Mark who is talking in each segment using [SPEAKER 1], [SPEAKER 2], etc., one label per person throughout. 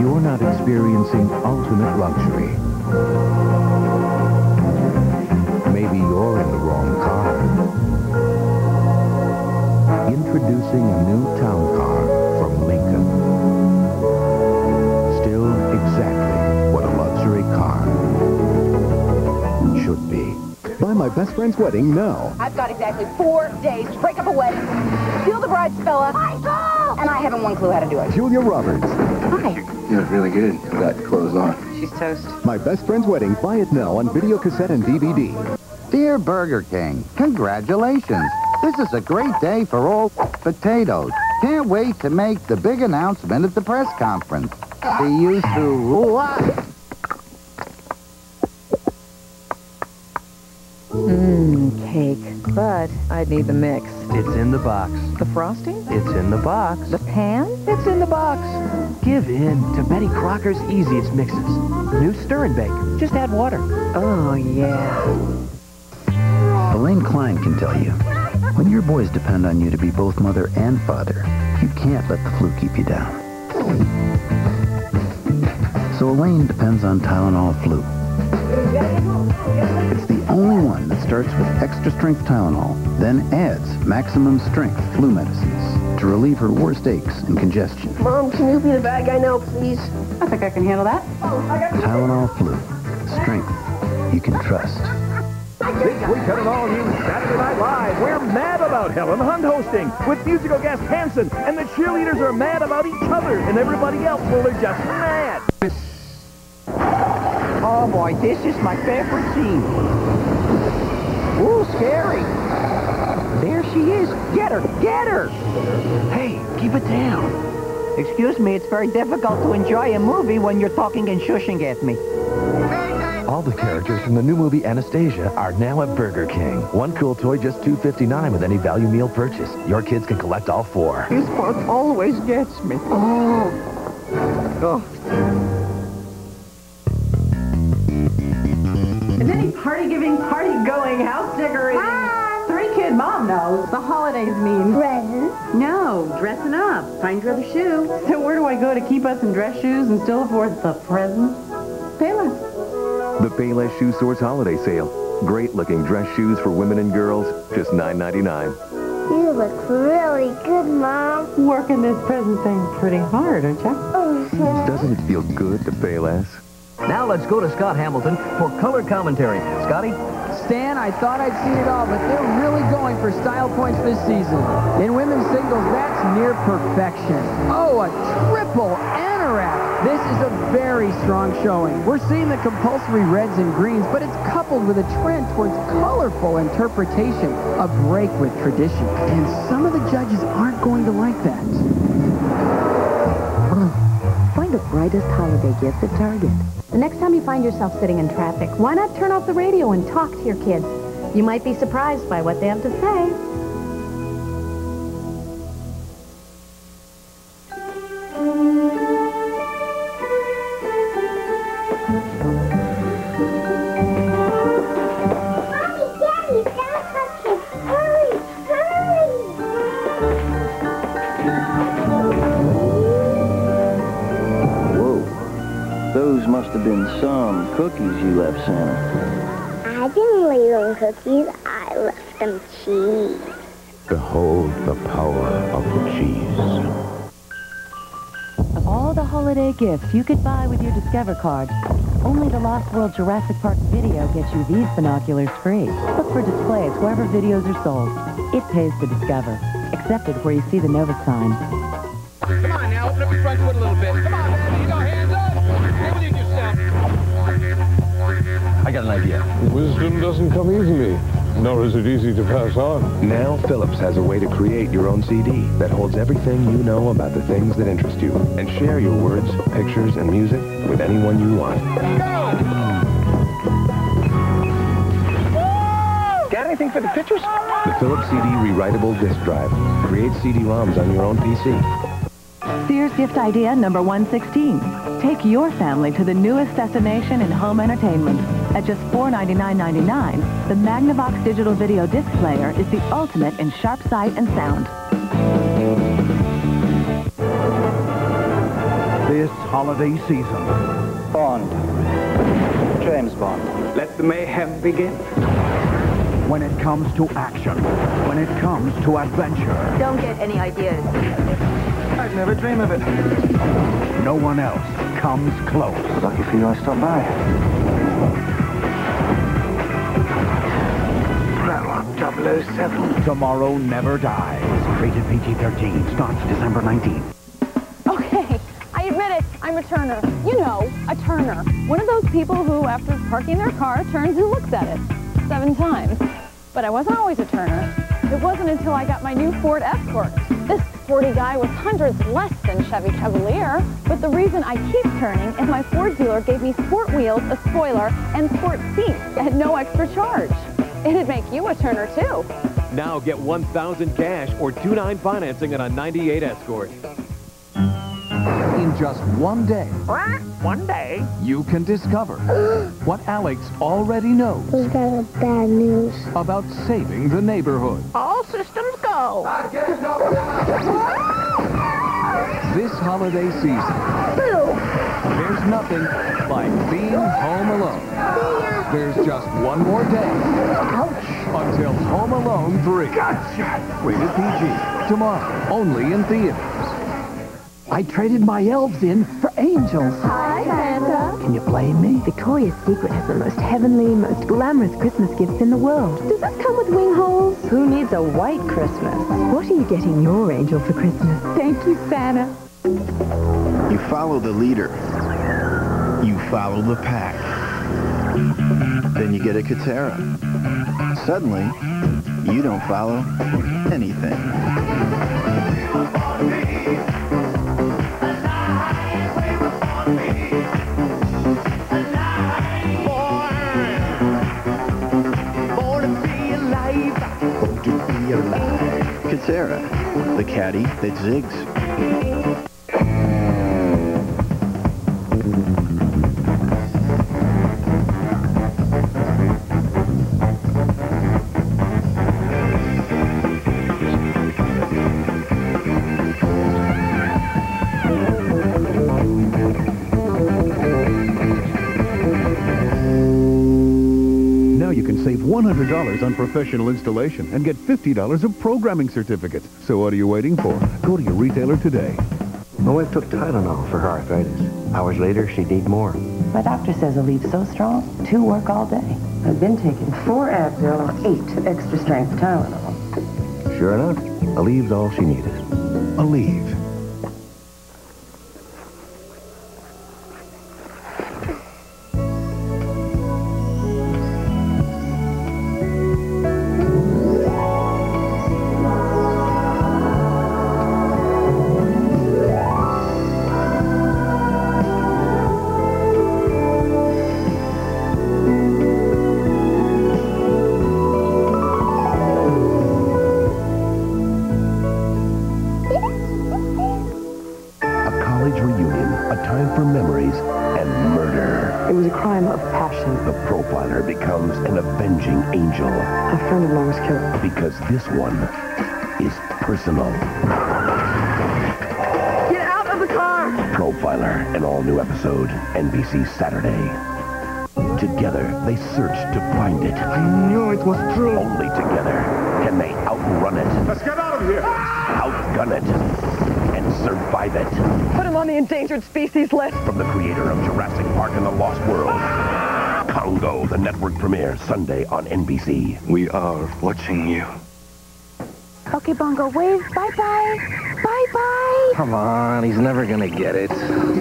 [SPEAKER 1] you're not experiencing ultimate luxury. Maybe you're in the wrong car. Introducing a new town car from Lincoln. Still exactly what a luxury car should be.
[SPEAKER 2] Buy my best friend's wedding now.
[SPEAKER 3] I've got exactly 4 days to break up a wedding, steal the bride's fella, and I haven't one clue how to do it.
[SPEAKER 2] Julia Roberts.
[SPEAKER 3] Hi.
[SPEAKER 4] You look really good with that clothes on.
[SPEAKER 3] She's toast.
[SPEAKER 2] My best friend's wedding. Buy it now on video cassette and DVD.
[SPEAKER 5] Dear Burger King, congratulations. This is a great day for all potatoes. Can't wait to make the big announcement at the press conference. See you through.
[SPEAKER 6] Cake. But I'd need the mix.
[SPEAKER 7] It's in the box.
[SPEAKER 6] The frosting?
[SPEAKER 7] It's in the box.
[SPEAKER 6] The pan?
[SPEAKER 7] It's in the box. Give in to Betty Crocker's easiest mixes. New stir and bake. Just add water.
[SPEAKER 6] Oh, yeah.
[SPEAKER 8] Elaine Klein can tell you, when your boys depend on you to be both mother and father, you can't let the flu keep you down. So Elaine depends on Tylenol Flu. It's the only one that starts with extra-strength Tylenol, then adds maximum-strength flu medicines to relieve her worst aches and congestion.
[SPEAKER 9] Mom, can you be the bad guy now, please?
[SPEAKER 6] I think I can handle that.
[SPEAKER 8] Tylenol Flu. Strength you can trust.
[SPEAKER 10] This week on an all-new Saturday Night Live, we're mad about Helen Hunt hosting, with musical guest Hanson, and the cheerleaders are mad about each other, and everybody else, well, they're just mad.
[SPEAKER 6] Oh, boy, this is my favorite scene. Ooh, scary. There she is. Get her! Get her!
[SPEAKER 7] Hey, keep it down.
[SPEAKER 6] Excuse me, it's very difficult to enjoy a movie when you're talking and shushing at me.
[SPEAKER 7] All the characters from the new movie Anastasia are now at Burger King. One cool toy just $2.59 with any value meal purchase. Your kids can collect all 4.
[SPEAKER 6] This part always gets me. Oh.
[SPEAKER 11] Is any party-giving, party-going, house decorating?
[SPEAKER 9] Mom!
[SPEAKER 11] 3-kid mom knows. The holidays mean...
[SPEAKER 9] Presents?
[SPEAKER 11] No, dressing up. Find your other shoe. So where do I go to keep us in dress shoes and still afford the presents? Payless.
[SPEAKER 2] The Payless Shoe Source Holiday Sale. Great-looking dress shoes for women and girls, just $9.99.
[SPEAKER 9] You look really good, Mom.
[SPEAKER 11] Working this present thing pretty hard, aren't you?
[SPEAKER 2] Doesn't it feel good to pay less?
[SPEAKER 7] Now let's go to Scott Hamilton for color commentary. Scotty?
[SPEAKER 12] Stan, I thought I'd seen it all, but they're really going for style points this season. In women's singles, that's near perfection. Oh, a triple anorak. This is a very strong showing. We're seeing the compulsory reds and greens, but it's coupled with a trend towards colorful interpretation, a break with tradition. And some of the judges aren't going to like that.
[SPEAKER 13] Find the brightest holiday gift at Target. The next time you find yourself sitting in traffic, why not turn off the radio and talk to your kids? You might be surprised by what they have to say.
[SPEAKER 14] Those must have been some cookies you left Santa.
[SPEAKER 9] I didn't leave them cookies. I left them cheese.
[SPEAKER 1] Behold the power of the cheese.
[SPEAKER 13] Of all the holiday gifts you could buy with your Discover card, only the Lost World Jurassic Park video gets you these binoculars free. Look for displays wherever videos are sold. It pays to Discover, excepted where you see the Nova sign.
[SPEAKER 15] Come on now, open up your front foot a little bit. Come on, you go, hands up. Get with yourself.
[SPEAKER 7] I got an idea.
[SPEAKER 16] Wisdom doesn't come easily, nor is it easy to pass on.
[SPEAKER 1] Now Philips has a way to create your own CD that holds everything you know about the things that interest you, and share your words, pictures, and music with anyone you want.
[SPEAKER 7] Got anything for the pictures?
[SPEAKER 1] The Philips CD Rewritable Disk Drive. Create CD-ROMs on your own PC.
[SPEAKER 13] Sears gift idea number 116. Take your family to the newest destination in home entertainment. At just $499.99, the Magnavox digital video disc player is the ultimate in sharp sight and sound.
[SPEAKER 17] This holiday season.
[SPEAKER 14] Bond. James Bond.
[SPEAKER 17] Let the mayhem begin. When it comes to action, when it comes to adventure,
[SPEAKER 3] Don't get any ideas.
[SPEAKER 14] I'd never dream of it.
[SPEAKER 17] no one else comes close.
[SPEAKER 14] Lucky for you I stopped by.
[SPEAKER 17] Bravo 007. Tomorrow Never Dies. Rated PG-13. Starts December 19th.
[SPEAKER 18] Okay, I admit it. I'm a turner. You know, a turner. One of those people who, after parking their car, turns and looks at it 7 times. But I wasn't always a turner. It wasn't until I got my new Ford Escort. This sporty guy was hundreds less than Chevy Cavalier. But the reason I keep turning is my Ford dealer gave me sport wheels, a spoiler, and sport seats at no extra charge. It'd make you a turner, too.
[SPEAKER 19] Now get $1,000 cash or 2.9 financing on a 98 Escort.
[SPEAKER 17] In just one day,
[SPEAKER 18] One day?
[SPEAKER 17] you can discover what Alex already knows
[SPEAKER 9] Who's got bad news?
[SPEAKER 17] about saving the neighborhood.
[SPEAKER 18] All systems go.
[SPEAKER 17] This holiday season, there's nothing like being home alone. There's just one more day until Home Alone 3. Gotcha! Rated PG. Tomorrow, only in theaters.
[SPEAKER 6] I traded my elves in for angels.
[SPEAKER 18] Hi, Santa.
[SPEAKER 6] Can you blame me?
[SPEAKER 20] Victoria's Secret has the most heavenly, most glamorous Christmas gifts in the world. Does this come with wing holes? Who needs a white Christmas? What are you getting your angel for Christmas?
[SPEAKER 18] Thank you, Santa.
[SPEAKER 21] You follow the leader. You follow the pack. Then you get a Katera. Suddenly, you don't follow anything. Katera, the caddy that zigs.
[SPEAKER 10] You can save $100 on professional installation and get $50 of programming certificates. So what are you waiting for? Go to your retailer today.
[SPEAKER 22] My wife took Tylenol for her arthritis. Hours later, she'd need more.
[SPEAKER 13] My doctor says Aleve so strong, 2 work all day. I've been taking 4 Advil and 8 extra strength Tylenol.
[SPEAKER 22] Sure enough, Aleve's all she needed.
[SPEAKER 10] Aleve.
[SPEAKER 13] It was a crime of passion.
[SPEAKER 7] The profiler becomes an avenging angel.
[SPEAKER 13] A friend of mine was killed.
[SPEAKER 7] Because this one is personal.
[SPEAKER 18] Get out of the car!
[SPEAKER 7] Profiler, an all-new episode, NBC Saturday. Together, they search to find it.
[SPEAKER 15] I knew it was true.
[SPEAKER 7] Only together can they outrun it.
[SPEAKER 15] Let's get out of here!
[SPEAKER 7] Outgun it. And survive it.
[SPEAKER 18] Put him on the endangered species list.
[SPEAKER 7] From the creator of Jurassic Park and the Lost World. Congo, the network premiere, Sunday on NBC.
[SPEAKER 21] We are watching you.
[SPEAKER 20] Okay, Bongo, wave. Bye-bye. Bye-bye.
[SPEAKER 22] Come on, he's never gonna get it.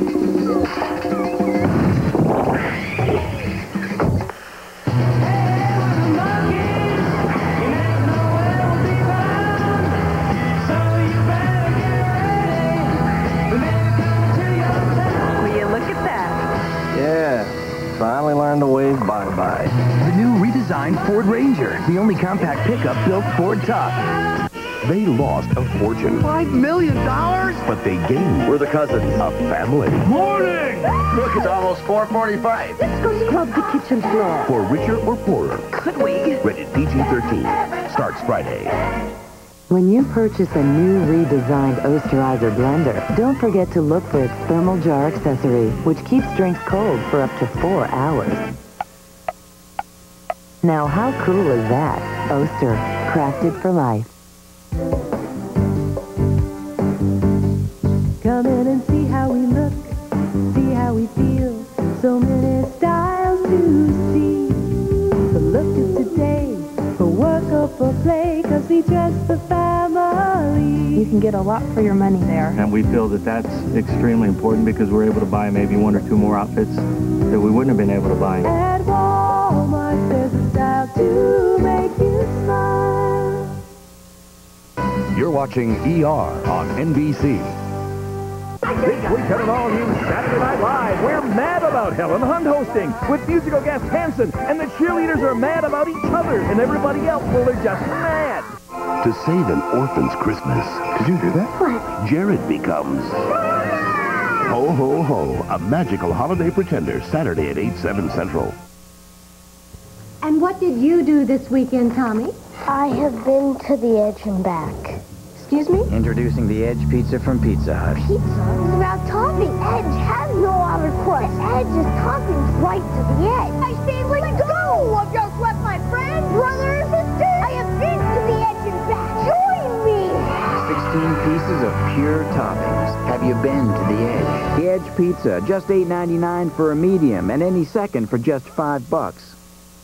[SPEAKER 22] Finally learned to wave bye-bye.
[SPEAKER 6] The new redesigned Ford Ranger, the only compact pickup built Ford tough.
[SPEAKER 7] They lost a fortune.
[SPEAKER 6] $5 million?
[SPEAKER 7] But they gained.
[SPEAKER 22] We're the cousins.
[SPEAKER 7] A family.
[SPEAKER 15] Morning!
[SPEAKER 22] Look, it's almost 4:45.
[SPEAKER 20] Let's go scrub the kitchen floor.
[SPEAKER 7] For richer or poorer.
[SPEAKER 20] Could we?
[SPEAKER 7] Rated PG-13. Starts Friday.
[SPEAKER 13] When you purchase a new redesigned Osterizer blender, don't forget to look for its thermal jar accessory, which keeps drinks cold for up to 4 hours. Now, how cool is that? Oster, crafted for life.
[SPEAKER 20] Come in and see how we look, see how we feel. So many styles to see. The look of today, for work or for play, 'cause we dress the family.
[SPEAKER 11] You can get a lot for your money there.
[SPEAKER 4] And we feel that that's extremely important because we're able to buy maybe 1 or 2 more outfits that we wouldn't have been able to buy.
[SPEAKER 20] At Walmart, there's a style to make you smile.
[SPEAKER 7] You're watching ER on NBC.
[SPEAKER 10] This weekend on all new Saturday Night Live, we're mad about Helen Hunt hosting with musical guest Hanson, and the cheerleaders are mad about each other, and everybody else, well, they're just mad.
[SPEAKER 5] To save an orphan's Christmas. Did you hear that? What? Jared becomes... Ho, ho, ho, a magical holiday pretender, Saturday at 8/7 Central.
[SPEAKER 9] And what did you do this weekend, Tommy? I have been to the Edge and back. Excuse me?
[SPEAKER 8] Introducing the Edge Pizza from Pizza Hut.
[SPEAKER 9] Pizza? It's about topping. Edge has no outer crust. The Edge is toppings right to the edge. I say, let's go! I've just left my friend, brother, and sister. I have been to the Edge and back. Join me!
[SPEAKER 8] 16 pieces of pure toppings. Have you been to the Edge? The Edge Pizza, just $8.99 for a medium, and any second for just $5.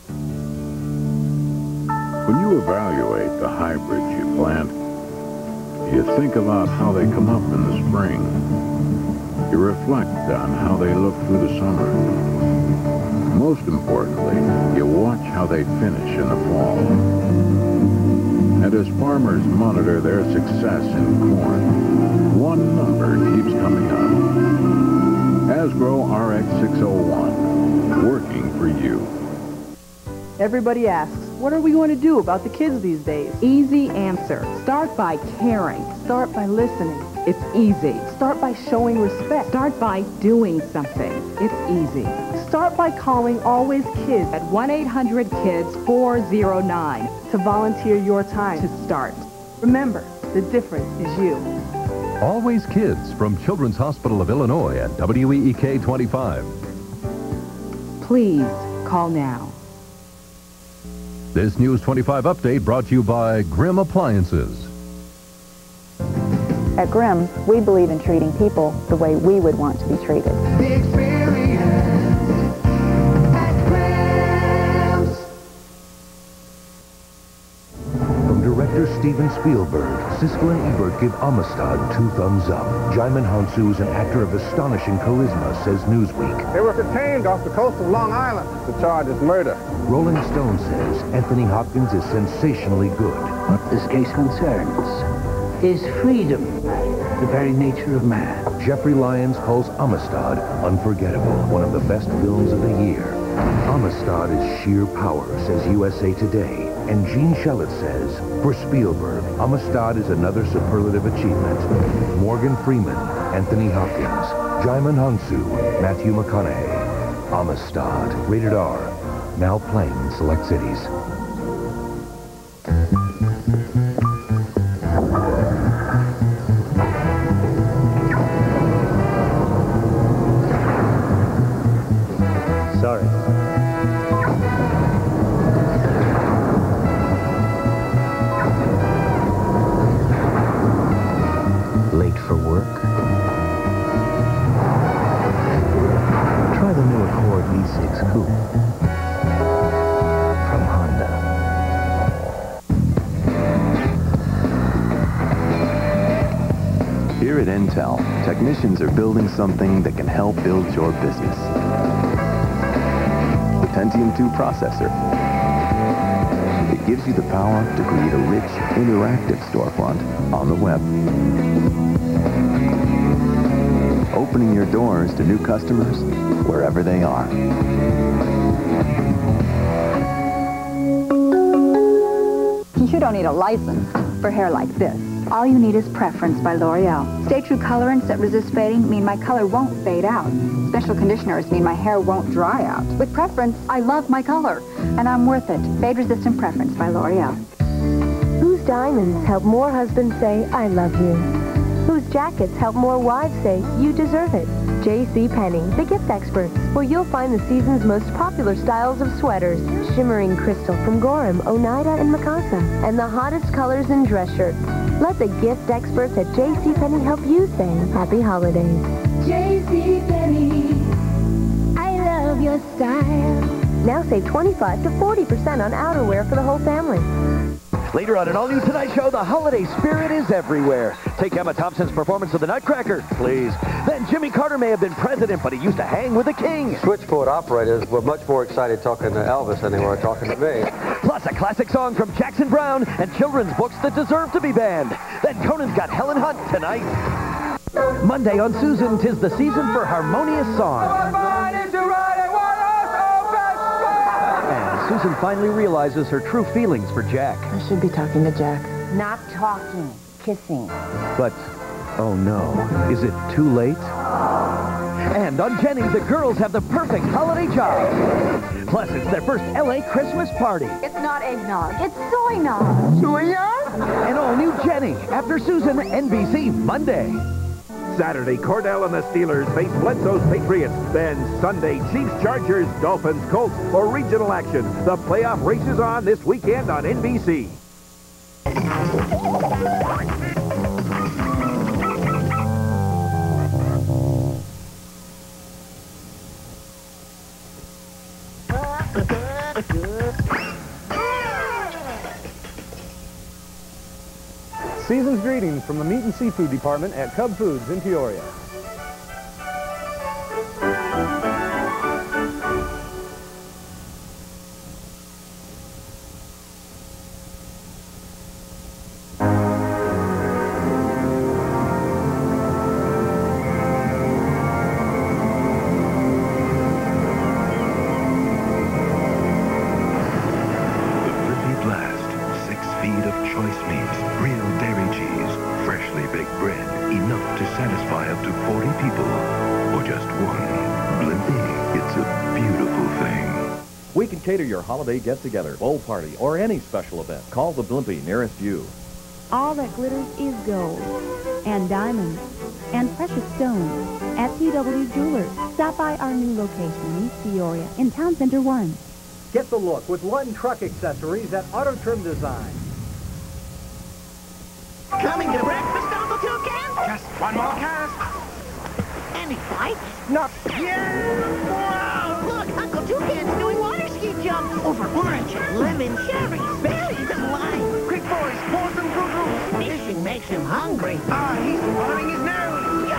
[SPEAKER 23] When you evaluate the hybrids you plant, you think about how they come up in the spring. You reflect on how they look through the summer. Most importantly, you watch how they finish in the fall. And as farmers monitor their success in corn, one number keeps coming up. Hasbro RX601, working for you.
[SPEAKER 11] Everybody asks, what are we going to do about the kids these days? Easy answer. Start by caring. Start by listening. It's easy. Start by showing respect. Start by doing something. It's easy. Start by calling Always Kids at 1-800-KIDS-409 to volunteer your time to start. Remember, the difference is you.
[SPEAKER 24] Always Kids from Children's Hospital of Illinois at WEEK 25.
[SPEAKER 11] Please call now.
[SPEAKER 24] This News 25 update brought to you by Grimm Appliances.
[SPEAKER 18] At Grimm, we believe in treating people the way we would want to be treated.
[SPEAKER 25] The experience at Grimm's.
[SPEAKER 1] From director Steven Spielberg, Siskel and Ebert give Amistad 2 thumbs up. Jaimin Hansu is an actor of astonishing charisma, says Newsweek.
[SPEAKER 15] They were detained off the coast of Long Island. The charge is murder.
[SPEAKER 1] Rolling Stone says Anthony Hopkins is sensationally good.
[SPEAKER 8] What this case concerns is freedom, the very nature of man.
[SPEAKER 1] Jeffrey Lyons calls Amistad unforgettable, one of the best films of the year. Amistad is sheer power, says USA Today. And Gene Shalit says, for Spielberg, Amistad is another superlative achievement. Morgan Freeman, Anthony Hopkins, Jaimin Hansu, Matthew McConaughey. Amistad, rated R. Now playing in select cities.
[SPEAKER 8] Sorry. Late for work? Try the new Accord V6 Coupe. From Honda.
[SPEAKER 2] Here at Intel, technicians are building something that can help build your business. The Pentium 2 processor. It gives you the power to create a rich, interactive storefront on the web. Opening your doors to new customers wherever they are.
[SPEAKER 18] You don't need a license for hair like this. All you need is preference by L'Oreal. Stay True colorants that resist fading mean my color won't fade out. Special conditioners mean my hair won't dry out. With preference, I love my color, and I'm worth it. Fade-resistant preference by L'Oreal.
[SPEAKER 9] Who's
[SPEAKER 3] diamonds help more husbands say, I love you? Whose jackets help more wives say, you deserve it? JCPenney, the gift experts, where you'll find the season's most popular styles of sweaters. Shimmering crystal from Gorham, Oneida, and Mikasa. And the hottest colors in dress shirts. Let the gift experts at JCPenney help you say, Happy Holidays.
[SPEAKER 9] JCPenney, I love your style.
[SPEAKER 3] Now save 25 to 40% on outerwear for the whole family.
[SPEAKER 12] Later on an all-new Tonight Show, the holiday spirit is everywhere. Take Emma Thompson's performance of the Nutcracker, please. Then Jimmy Carter may have been president, but he used to hang with the king.
[SPEAKER 14] Switchboard operators were much more excited talking to Elvis than they were talking to me.
[SPEAKER 12] Plus a classic song from Jackson Browne and children's books that deserve to be banned. Then Conan's got Helen Hunt tonight. Monday on Susan, 'tis the season for harmonious song. And Susan finally realizes her true feelings for Jack.
[SPEAKER 11] I should be talking to Jack.
[SPEAKER 16] Not talking, kissing.
[SPEAKER 12] But, oh no, is it too late? And on Jenny, the girls have the perfect holiday job. Plus, it's their first L.A. Christmas party.
[SPEAKER 16] It's not eggnog, it's soy nog.
[SPEAKER 12] Soy nog? And all new Jenny, after Susan, NBC, Monday.
[SPEAKER 10] Saturday, Cordell and the Steelers face Bledsoe's Patriots. Then Sunday, Chiefs, Chargers, Dolphins, Colts for regional action. The playoff race is on this weekend on NBC.
[SPEAKER 19] Season's greetings from the Meat and Seafood Department at Cub Foods in Peoria.
[SPEAKER 26] We can cater your holiday get-together, bowl party, or any special event. Call the Blimpie nearest you.
[SPEAKER 27] All that glitters is gold, and diamonds, and precious stones at TW Jewelers. Stop by our new location in East Peoria in Town Center 1.
[SPEAKER 19] Get the look with Lund Truck Accessories at Auto Trim Design.
[SPEAKER 6] Coming to breakfast, Uncle Toucan? Just one more cast. Any fights? Not yet. Whoa, look, Uncle Toucan's doing water ski jumps over orange, lemon, cherries, berries, and lime. Quick, boys, pour some goo-goo. Fishing makes him hungry. He's swallowing his nose.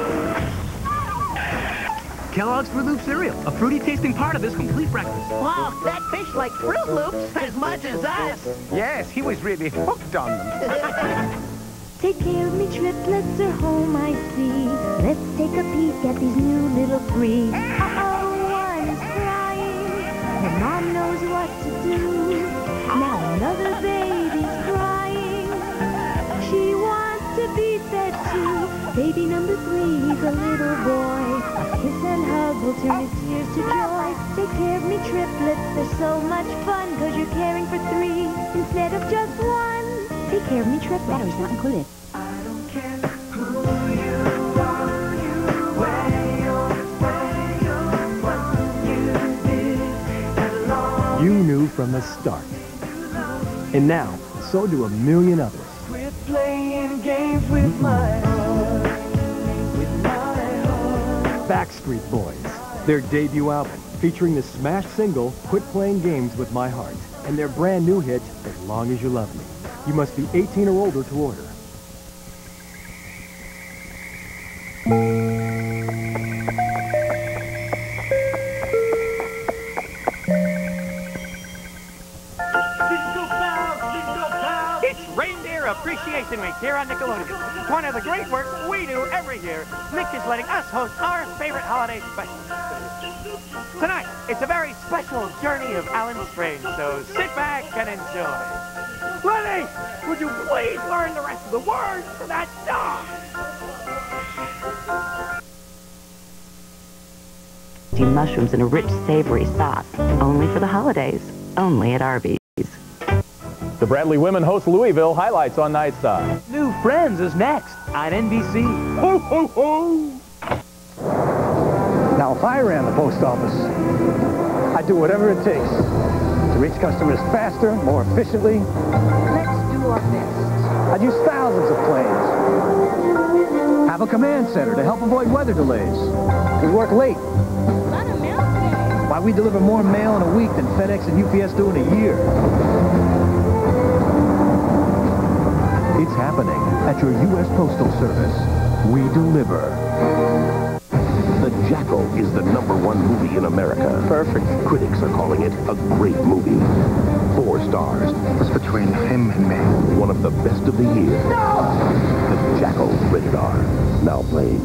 [SPEAKER 28] Kellogg's Fruit Loop cereal, a fruity-tasting part of this complete breakfast.
[SPEAKER 6] Wow, that fish liked Fruit Loops as much as us.
[SPEAKER 28] Yes, he was really hooked on them.
[SPEAKER 20] Take care of me, triplets are home, I see. Let's take a peek at these new little three. Uh-oh, one is crying. Her mom knows what to do. Now another baby's crying. She wants to be fed too. Baby number 3's a little boy. A kiss and hug will turn his tears to joy. Take care of me, triplets, they're so much fun. 'Cause you're caring for 3 instead of just 1. Take care of me, trip. Batteries not included.
[SPEAKER 19] You knew from the start. And now, so do a million others.
[SPEAKER 25] Quit playing games with my heart.
[SPEAKER 19] Backstreet Boys, their debut album, featuring the smash single, Quit Playing Games with My Heart, and their brand new hit, As Long As You Love Me. You must be 18 or older to order.
[SPEAKER 15] It's Reindeer Appreciation Week here on Nickelodeon. One of the great works we do every year. Mick is letting us host our favorite holiday special. Tonight, it's a very special journey of Alan Strange, so sit back and enjoy. Lenny, would you please learn the rest of the words for that song?
[SPEAKER 13] Mushrooms in a rich, savory sauce. Only for the holidays. Only at Arby's.
[SPEAKER 10] The Bradley women host Louisville highlights on Night Star.
[SPEAKER 4] New Friends is next on NBC. Ho, ho, ho!
[SPEAKER 5] Now, if I ran the post office, I'd do whatever it takes to reach customers faster, more efficiently.
[SPEAKER 16] Let's do our best.
[SPEAKER 5] I'd use thousands of planes. Have a command center to help avoid weather delays. We work late. Why, we deliver more mail in a week than FedEx and UPS do in a year.
[SPEAKER 1] It's happening at your U.S. Postal Service. We deliver. The Jackal is the #1 movie in America. Perfect. Critics are calling it a great movie. 4 stars. What's between him and me? One of the best of the year. No! The Jackal, rated R. Now playing.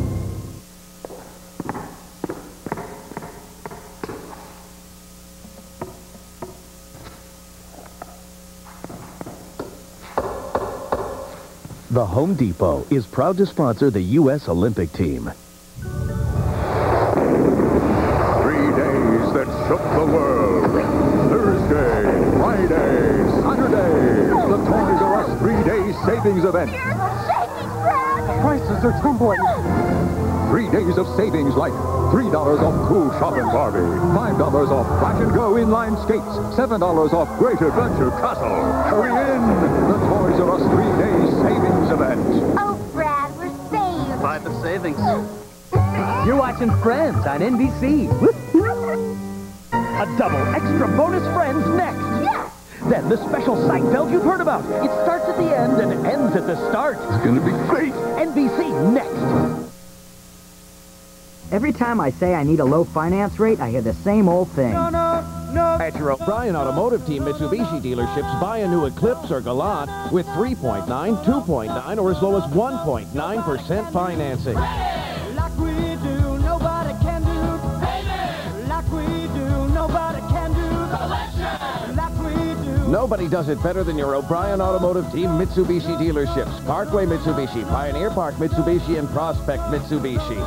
[SPEAKER 12] The Home Depot is proud to sponsor the U.S. Olympic team.
[SPEAKER 7] 3 days that shook the world. Thursday, Friday, Saturday. The Toys R Us 3-day savings event.
[SPEAKER 9] Prices are tumbling.
[SPEAKER 7] 3 days of savings like $3 off Cool Shopping Barbie, $5 off Flash and Go inline skates, $7 off Great Adventure Castle. Hurry in! The Toys R Us 3-day savings event.
[SPEAKER 9] Oh, Brad, we're saved.
[SPEAKER 4] Buy the savings. You're watching Friends on NBC.
[SPEAKER 12] A double extra bonus Friends next.
[SPEAKER 9] Yes!
[SPEAKER 12] Then the special Seinfeld you've heard about. It starts at the end and ends at the start.
[SPEAKER 7] It's going to be great.
[SPEAKER 12] NBC next.
[SPEAKER 8] Every time I say I need a low finance rate, I hear the same old thing.
[SPEAKER 4] No.
[SPEAKER 17] At your O'Brien Automotive Team Mitsubishi dealerships, buy a new Eclipse or Galant with 3.9, 2.9, or as low as 1.9% financing.
[SPEAKER 25] Like we do, nobody can do. Like we do, nobody can do. Collection! Like we do.
[SPEAKER 17] Nobody does it better than your O'Brien Automotive Team Mitsubishi dealerships. Parkway Mitsubishi, Pioneer Park Mitsubishi, and Prospect Mitsubishi.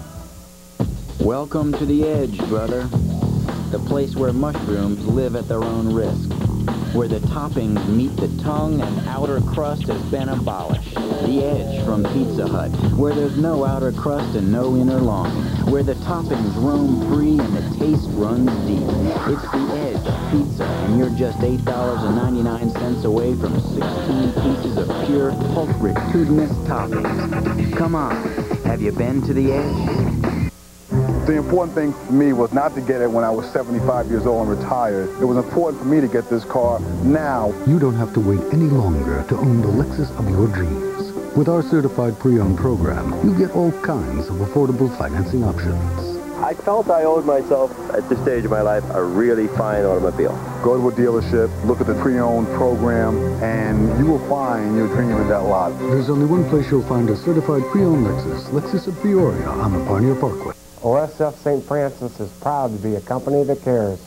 [SPEAKER 8] Welcome to the edge, brother. The place where mushrooms live at their own risk. Where the toppings meet the tongue and outer crust has been abolished. The Edge from Pizza Hut, where there's no outer crust and no inner lining. Where the toppings roam free and the taste runs deep. It's the Edge of pizza, and you're just $8.99 away from 16 pieces of pure, pulchritudinous toppings. Come on, have you been to the Edge?
[SPEAKER 21] The important thing for me was not to get it when I was 75 years old and retired. It was important for me to get this car now.
[SPEAKER 22] You don't have to wait any longer to own the Lexus of your dreams. With our certified pre-owned program, you get all kinds of affordable financing options.
[SPEAKER 14] I felt I owed myself, at this stage of my life, a really fine automobile.
[SPEAKER 21] Go to a dealership, look at the pre-owned program, and you will find your dream in that lot.
[SPEAKER 22] There's only one place you'll find a certified pre-owned Lexus, Lexus of Peoria on the Pioneer Parkway.
[SPEAKER 23] OSF St. Francis is proud to be a company that cares.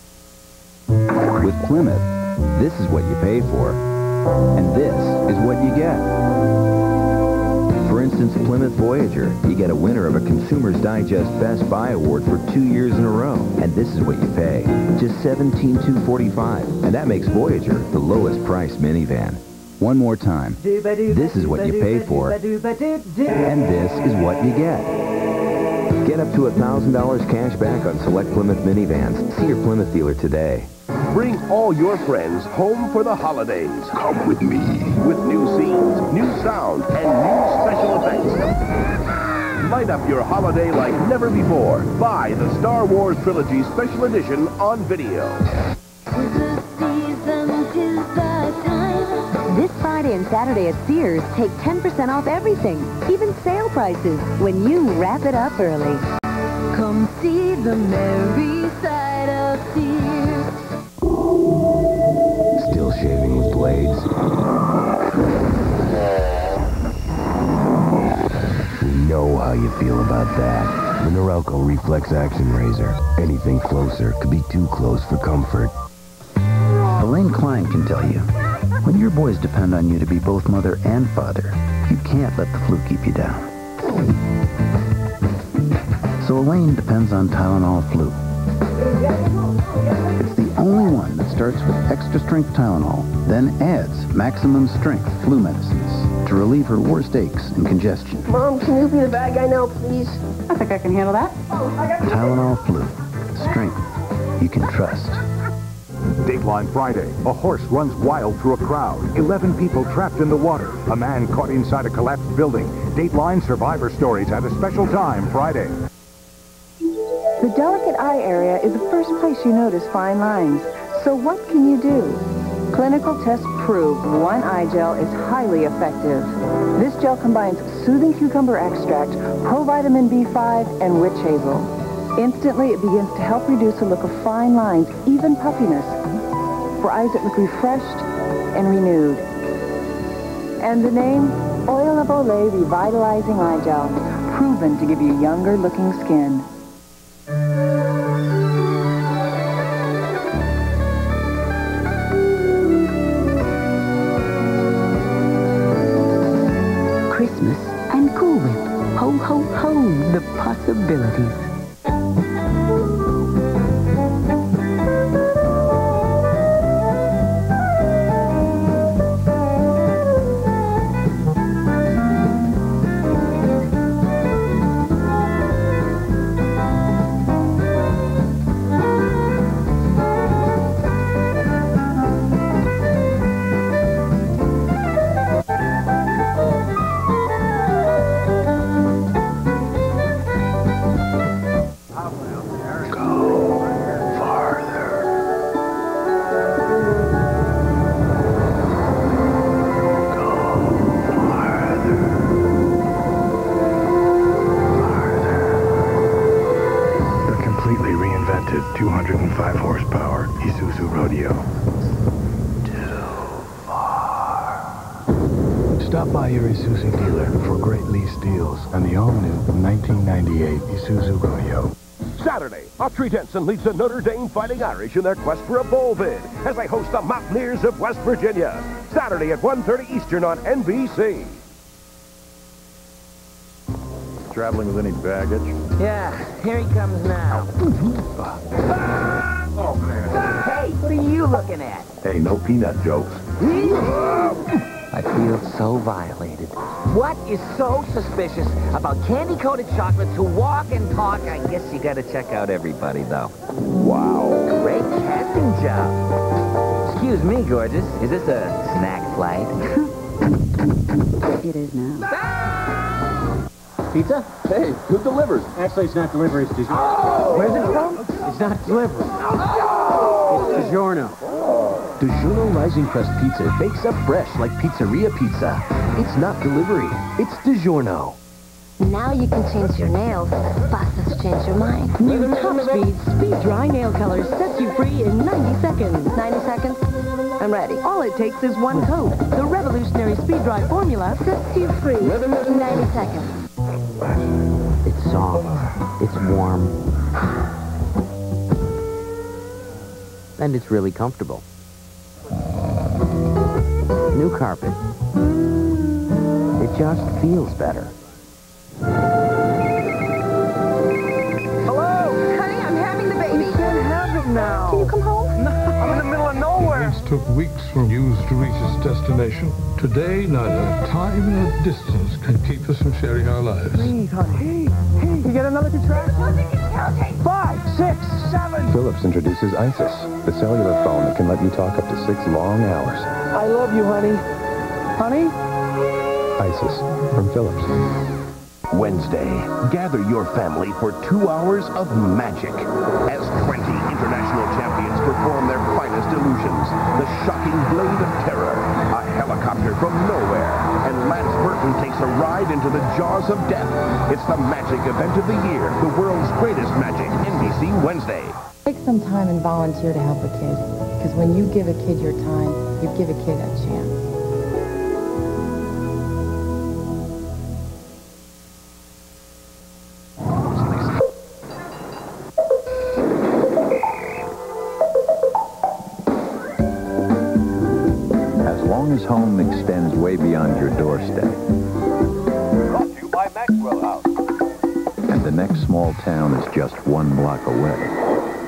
[SPEAKER 2] With Plymouth, this is what you pay for, and this is what you get. For instance, Plymouth Voyager, you get a winner of a Consumer's Digest Best Buy Award for 2 years in a row, and this is what you pay. Just $17,245, and that makes Voyager the lowest priced minivan. One more time. This is what you pay for, and this is what you get. Get up to $1,000 cash back on select Plymouth minivans. See your Plymouth dealer today.
[SPEAKER 1] Bring all your friends home for the holidays. Come with me. With new scenes, new sound, and new special effects. Light up your holiday like never before. Buy the Star Wars Trilogy Special Edition on video.
[SPEAKER 3] This Friday and Saturday at Sears, take 10% off everything, even sale prices, when you wrap it up early. Come see the merry side of Sears.
[SPEAKER 1] Still shaving with blades? We know how you feel about that. The Norelco Reflex Action Razor. Anything closer could be too close for comfort.
[SPEAKER 8] Elaine Klein can tell you, when your boys depend on you to be both mother and father, you can't let the flu keep you down. So Elaine depends on Tylenol Flu.
[SPEAKER 2] It's the only one that starts with extra strength Tylenol, then adds maximum strength flu medicines to relieve her worst aches and congestion.
[SPEAKER 9] Mom, can you be the bad guy now, please?
[SPEAKER 6] I think I can handle that.
[SPEAKER 2] Tylenol Flu. Strength you can trust.
[SPEAKER 7] Dateline Friday. A horse runs wild through a crowd. 11 people trapped in the water. A man caught inside a collapsed building. Dateline Survivor Stories at a special time Friday.
[SPEAKER 11] The delicate eye area is the first place you notice fine lines. So what can you do? Clinical tests prove one eye gel is highly effective. This gel combines soothing cucumber extract, provitamin B5, and witch hazel. Instantly, it begins to help reduce the look of fine lines, even puffiness, for eyes that look refreshed and renewed. And the name, Oil of Olay Revitalizing Eye Gel, proven to give you younger-looking skin.
[SPEAKER 13] Christmas and Cool Whip. Ho, ho, ho, the possibilities.
[SPEAKER 18] Completely reinvented 205 horsepower Isuzu Rodeo. Stop by your Isuzu dealer for great lease deals on the all-new 1998 Isuzu Rodeo.
[SPEAKER 20] Saturday, Autry Denson leads the Notre Dame Fighting Irish in their quest for a bowl bid as they host the Mountaineers of West Virginia. Saturday at 1:30 Eastern on NBC.
[SPEAKER 7] Traveling with any baggage?
[SPEAKER 8] Yeah, here he comes now.
[SPEAKER 7] Oh, man.
[SPEAKER 8] Hey, what are you looking at?
[SPEAKER 18] Hey, no peanut jokes.
[SPEAKER 8] I feel so violated. What is so suspicious about candy-coated chocolates who walk and talk? I guess you gotta check out everybody, though.
[SPEAKER 7] Wow.
[SPEAKER 8] Great casting job. Excuse me, gorgeous. Is this a snack flight?
[SPEAKER 13] It is now.
[SPEAKER 24] Pizza?
[SPEAKER 5] Hey, who delivers?
[SPEAKER 24] Actually, it's not delivery, it's DiGiorno.
[SPEAKER 5] Oh!
[SPEAKER 24] Where's it from? It's not delivery. It's DiGiorno.
[SPEAKER 12] DiGiorno Rising Crust Pizza bakes up fresh like pizzeria pizza. It's not delivery. It's DiGiorno.
[SPEAKER 3] Now you can change your nails. Boss has changed your mind.
[SPEAKER 26] New Top Speed Speed Dry Nail Colors sets you free in 90 seconds.
[SPEAKER 3] 90 seconds? I'm ready.
[SPEAKER 26] All it takes is one coat. The revolutionary Speed Dry formula
[SPEAKER 3] sets you free in 90 seconds.
[SPEAKER 8] It's soft. It's warm. And it's really comfortable. New carpet. It just feels better.
[SPEAKER 26] Hello? Honey, I'm having the baby. You can't have it now. Can you come home? No. I'm in the middle of nowhere.
[SPEAKER 27] These took weeks from news to reach its destination. Today, neither time nor distance can keep us from sharing our lives.
[SPEAKER 26] Please, honey. Hey, you get another contraction? 5, 6, 7.
[SPEAKER 18] Philips introduces ISIS, the cellular phone that can let you talk up to 6 long hours.
[SPEAKER 26] I love you, honey. Honey?
[SPEAKER 18] ISIS from Philips.
[SPEAKER 12] Wednesday, gather your family for 2 hours of magic as 20 international champions perform their finest illusions. The shocking blade of terror, a helicopter from nowhere, and Lance Burton takes a ride into the jaws of death. It's the magic event of the year, the world's greatest magic, NBC Wednesday.
[SPEAKER 28] Take some time and volunteer to help a kid, because when you give a kid your time, you give a kid a chance.
[SPEAKER 2] As home extends way beyond your doorstep.
[SPEAKER 20] Brought to you by Maxwell House.
[SPEAKER 2] And the next small town is just 1 block away.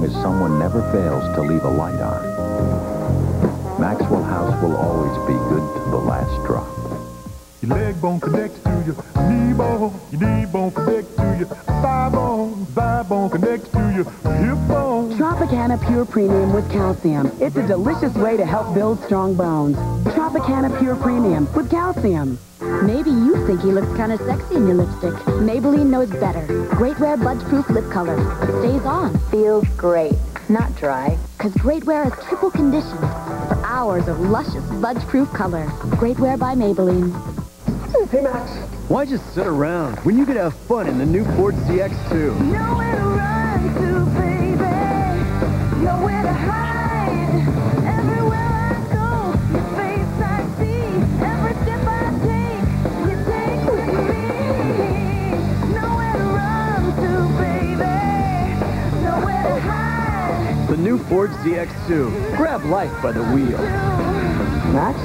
[SPEAKER 2] long as someone never fails to leave a light on. Maxwell House will always be good to the last drop.
[SPEAKER 4] Your leg bone connects to your knee bone connects to your thigh bone connects to your hip bone.
[SPEAKER 6] Tropicana Pure Premium with calcium. It's a delicious way to help build strong bones. Tropicana Pure Premium with calcium.
[SPEAKER 10] Maybe you think he looks kind of sexy in your lipstick. Maybelline knows better. Great Wear Budge-Proof Lip Color. Stays on.
[SPEAKER 3] Feels great. Not dry.
[SPEAKER 10] Because Great Wear is triple conditioned for hours of luscious budge-proof color. Great Wear by Maybelline.
[SPEAKER 5] Hey, Max. Why just sit around when you could have fun in the new Ford CX-2?
[SPEAKER 9] Nowhere to run to, baby. Nowhere to hide. Everywhere I go, your face I see. Every step I take, you take with me. Nowhere to run to, baby. Nowhere to hide.
[SPEAKER 5] The new Ford CX-2. Grab life by the wheel. Max?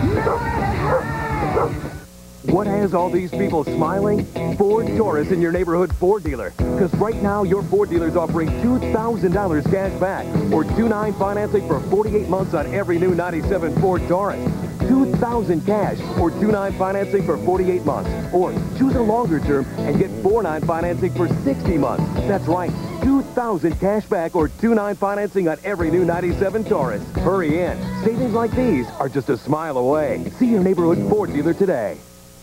[SPEAKER 5] What has all these people smiling? Ford Taurus in your neighborhood Ford dealer. Because right now, your Ford dealer is offering $2,000 cash back or 2.9 financing for 48 months on every new 97 Ford Taurus. $2,000 cash or 2.9 financing for 48 months. Or choose a longer term and get 4.9 financing for 60 months. That's right, $2,000 cash back or 2.9 financing on every new 97 Taurus. Hurry in. Savings like these are just a smile away. See your neighborhood Ford dealer today.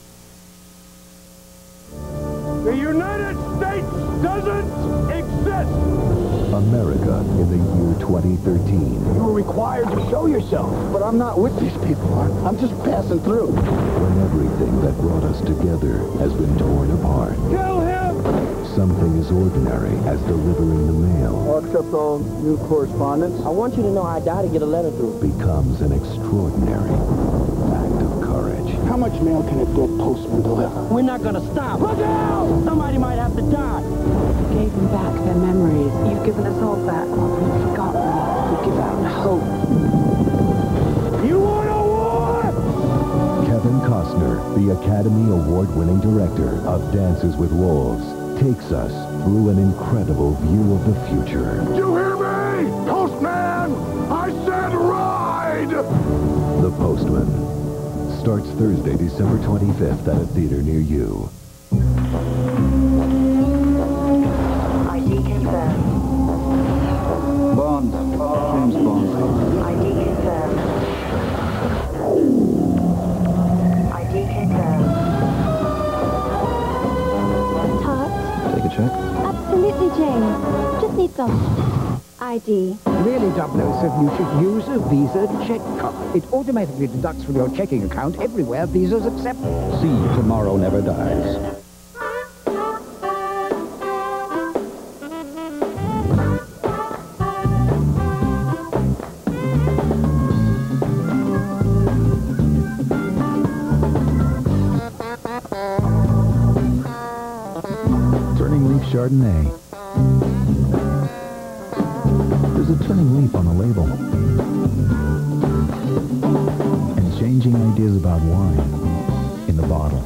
[SPEAKER 20] The United States doesn't exist!
[SPEAKER 1] America in the year 2013.
[SPEAKER 5] You were required to show yourself. But I'm not with these people. I'm just passing through.
[SPEAKER 1] When everything that brought us together has been torn apart.
[SPEAKER 20] Kill him!
[SPEAKER 1] Something as ordinary as delivering the mail
[SPEAKER 5] I'll accept all new correspondence.
[SPEAKER 24] I want you to know I died to get a letter through.
[SPEAKER 1] becomes an extraordinary act of courage.
[SPEAKER 5] How much mail can a dead postman deliver?
[SPEAKER 24] We're not gonna stop. Look out! Somebody might have to die.
[SPEAKER 11] You gave them back their memories. You've given us all back what we've forgotten. You give out hope.
[SPEAKER 20] You want a war?
[SPEAKER 1] Kevin Costner, the Academy Award-winning director of Dances with Wolves, takes us through an incredible view of the future.
[SPEAKER 20] You hear me? Postman! I said ride!
[SPEAKER 1] The Postman starts Thursday, December 25th at a theater near you.
[SPEAKER 11] ID confirmed.
[SPEAKER 5] Bond. James Bond.
[SPEAKER 11] ID confirmed. ID confirmed.
[SPEAKER 15] Todd?
[SPEAKER 2] Take a check.
[SPEAKER 15] Absolutely, Jane. Just need some ID.
[SPEAKER 24] Really, 007, you should use a Visa check card. It automatically deducts from your checking account everywhere Visa's accepted.
[SPEAKER 2] See, tomorrow never dies.
[SPEAKER 22] Turning Leaf Chardonnay. There's a turning leaf on the label. And changing ideas about wine in the bottle.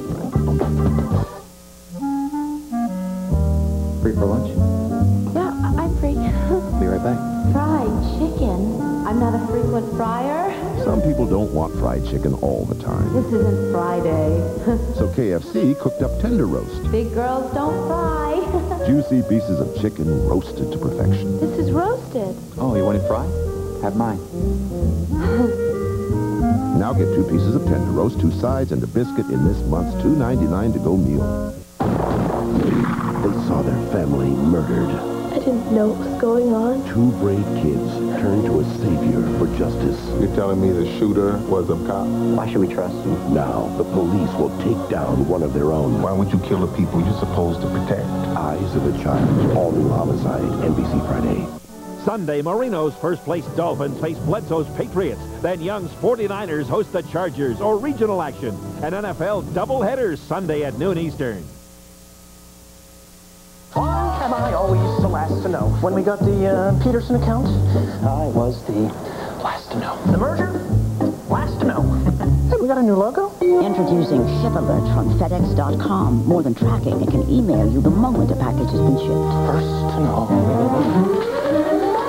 [SPEAKER 2] Free for lunch?
[SPEAKER 15] Yeah, I'm free.
[SPEAKER 2] Be right back.
[SPEAKER 15] Fried chicken. I'm not a frequent fryer.
[SPEAKER 12] Some people don't want fried chicken all the time.
[SPEAKER 15] This isn't Friday.
[SPEAKER 12] So KFC cooked up tender roast.
[SPEAKER 15] Big girls don't fry.
[SPEAKER 12] Juicy pieces of chicken roasted to perfection.
[SPEAKER 15] This is roasted.
[SPEAKER 2] Oh, you want it fried? Have mine.
[SPEAKER 12] Now get 2 pieces of tender roast, 2 sides, and a biscuit in this month's $2.99 to-go meal. They saw their family murdered.
[SPEAKER 15] I didn't know what was going on.
[SPEAKER 12] 2 brave kids turned to a savior for justice.
[SPEAKER 21] You're telling me the shooter was a cop?
[SPEAKER 2] Why should we trust you?
[SPEAKER 12] Now, the police will take down one of their own.
[SPEAKER 21] Why would you kill the people you're supposed to protect?
[SPEAKER 12] Eyes of a Child. All new Homicide. NBC Friday.
[SPEAKER 16] Sunday, Marino's first-place Dolphins face Bledsoe's Patriots. Then Young's 49ers host the Chargers, or regional action. An NFL doubleheader Sunday at noon Eastern.
[SPEAKER 5] Why am I always the last to know? When we got the Peterson account, I was the last to know. The merger? Last to know. Hey, we got a new logo?
[SPEAKER 10] Introducing Ship Alert from FedEx.com. More than tracking, it can email you the moment a package has been shipped.
[SPEAKER 5] First to know.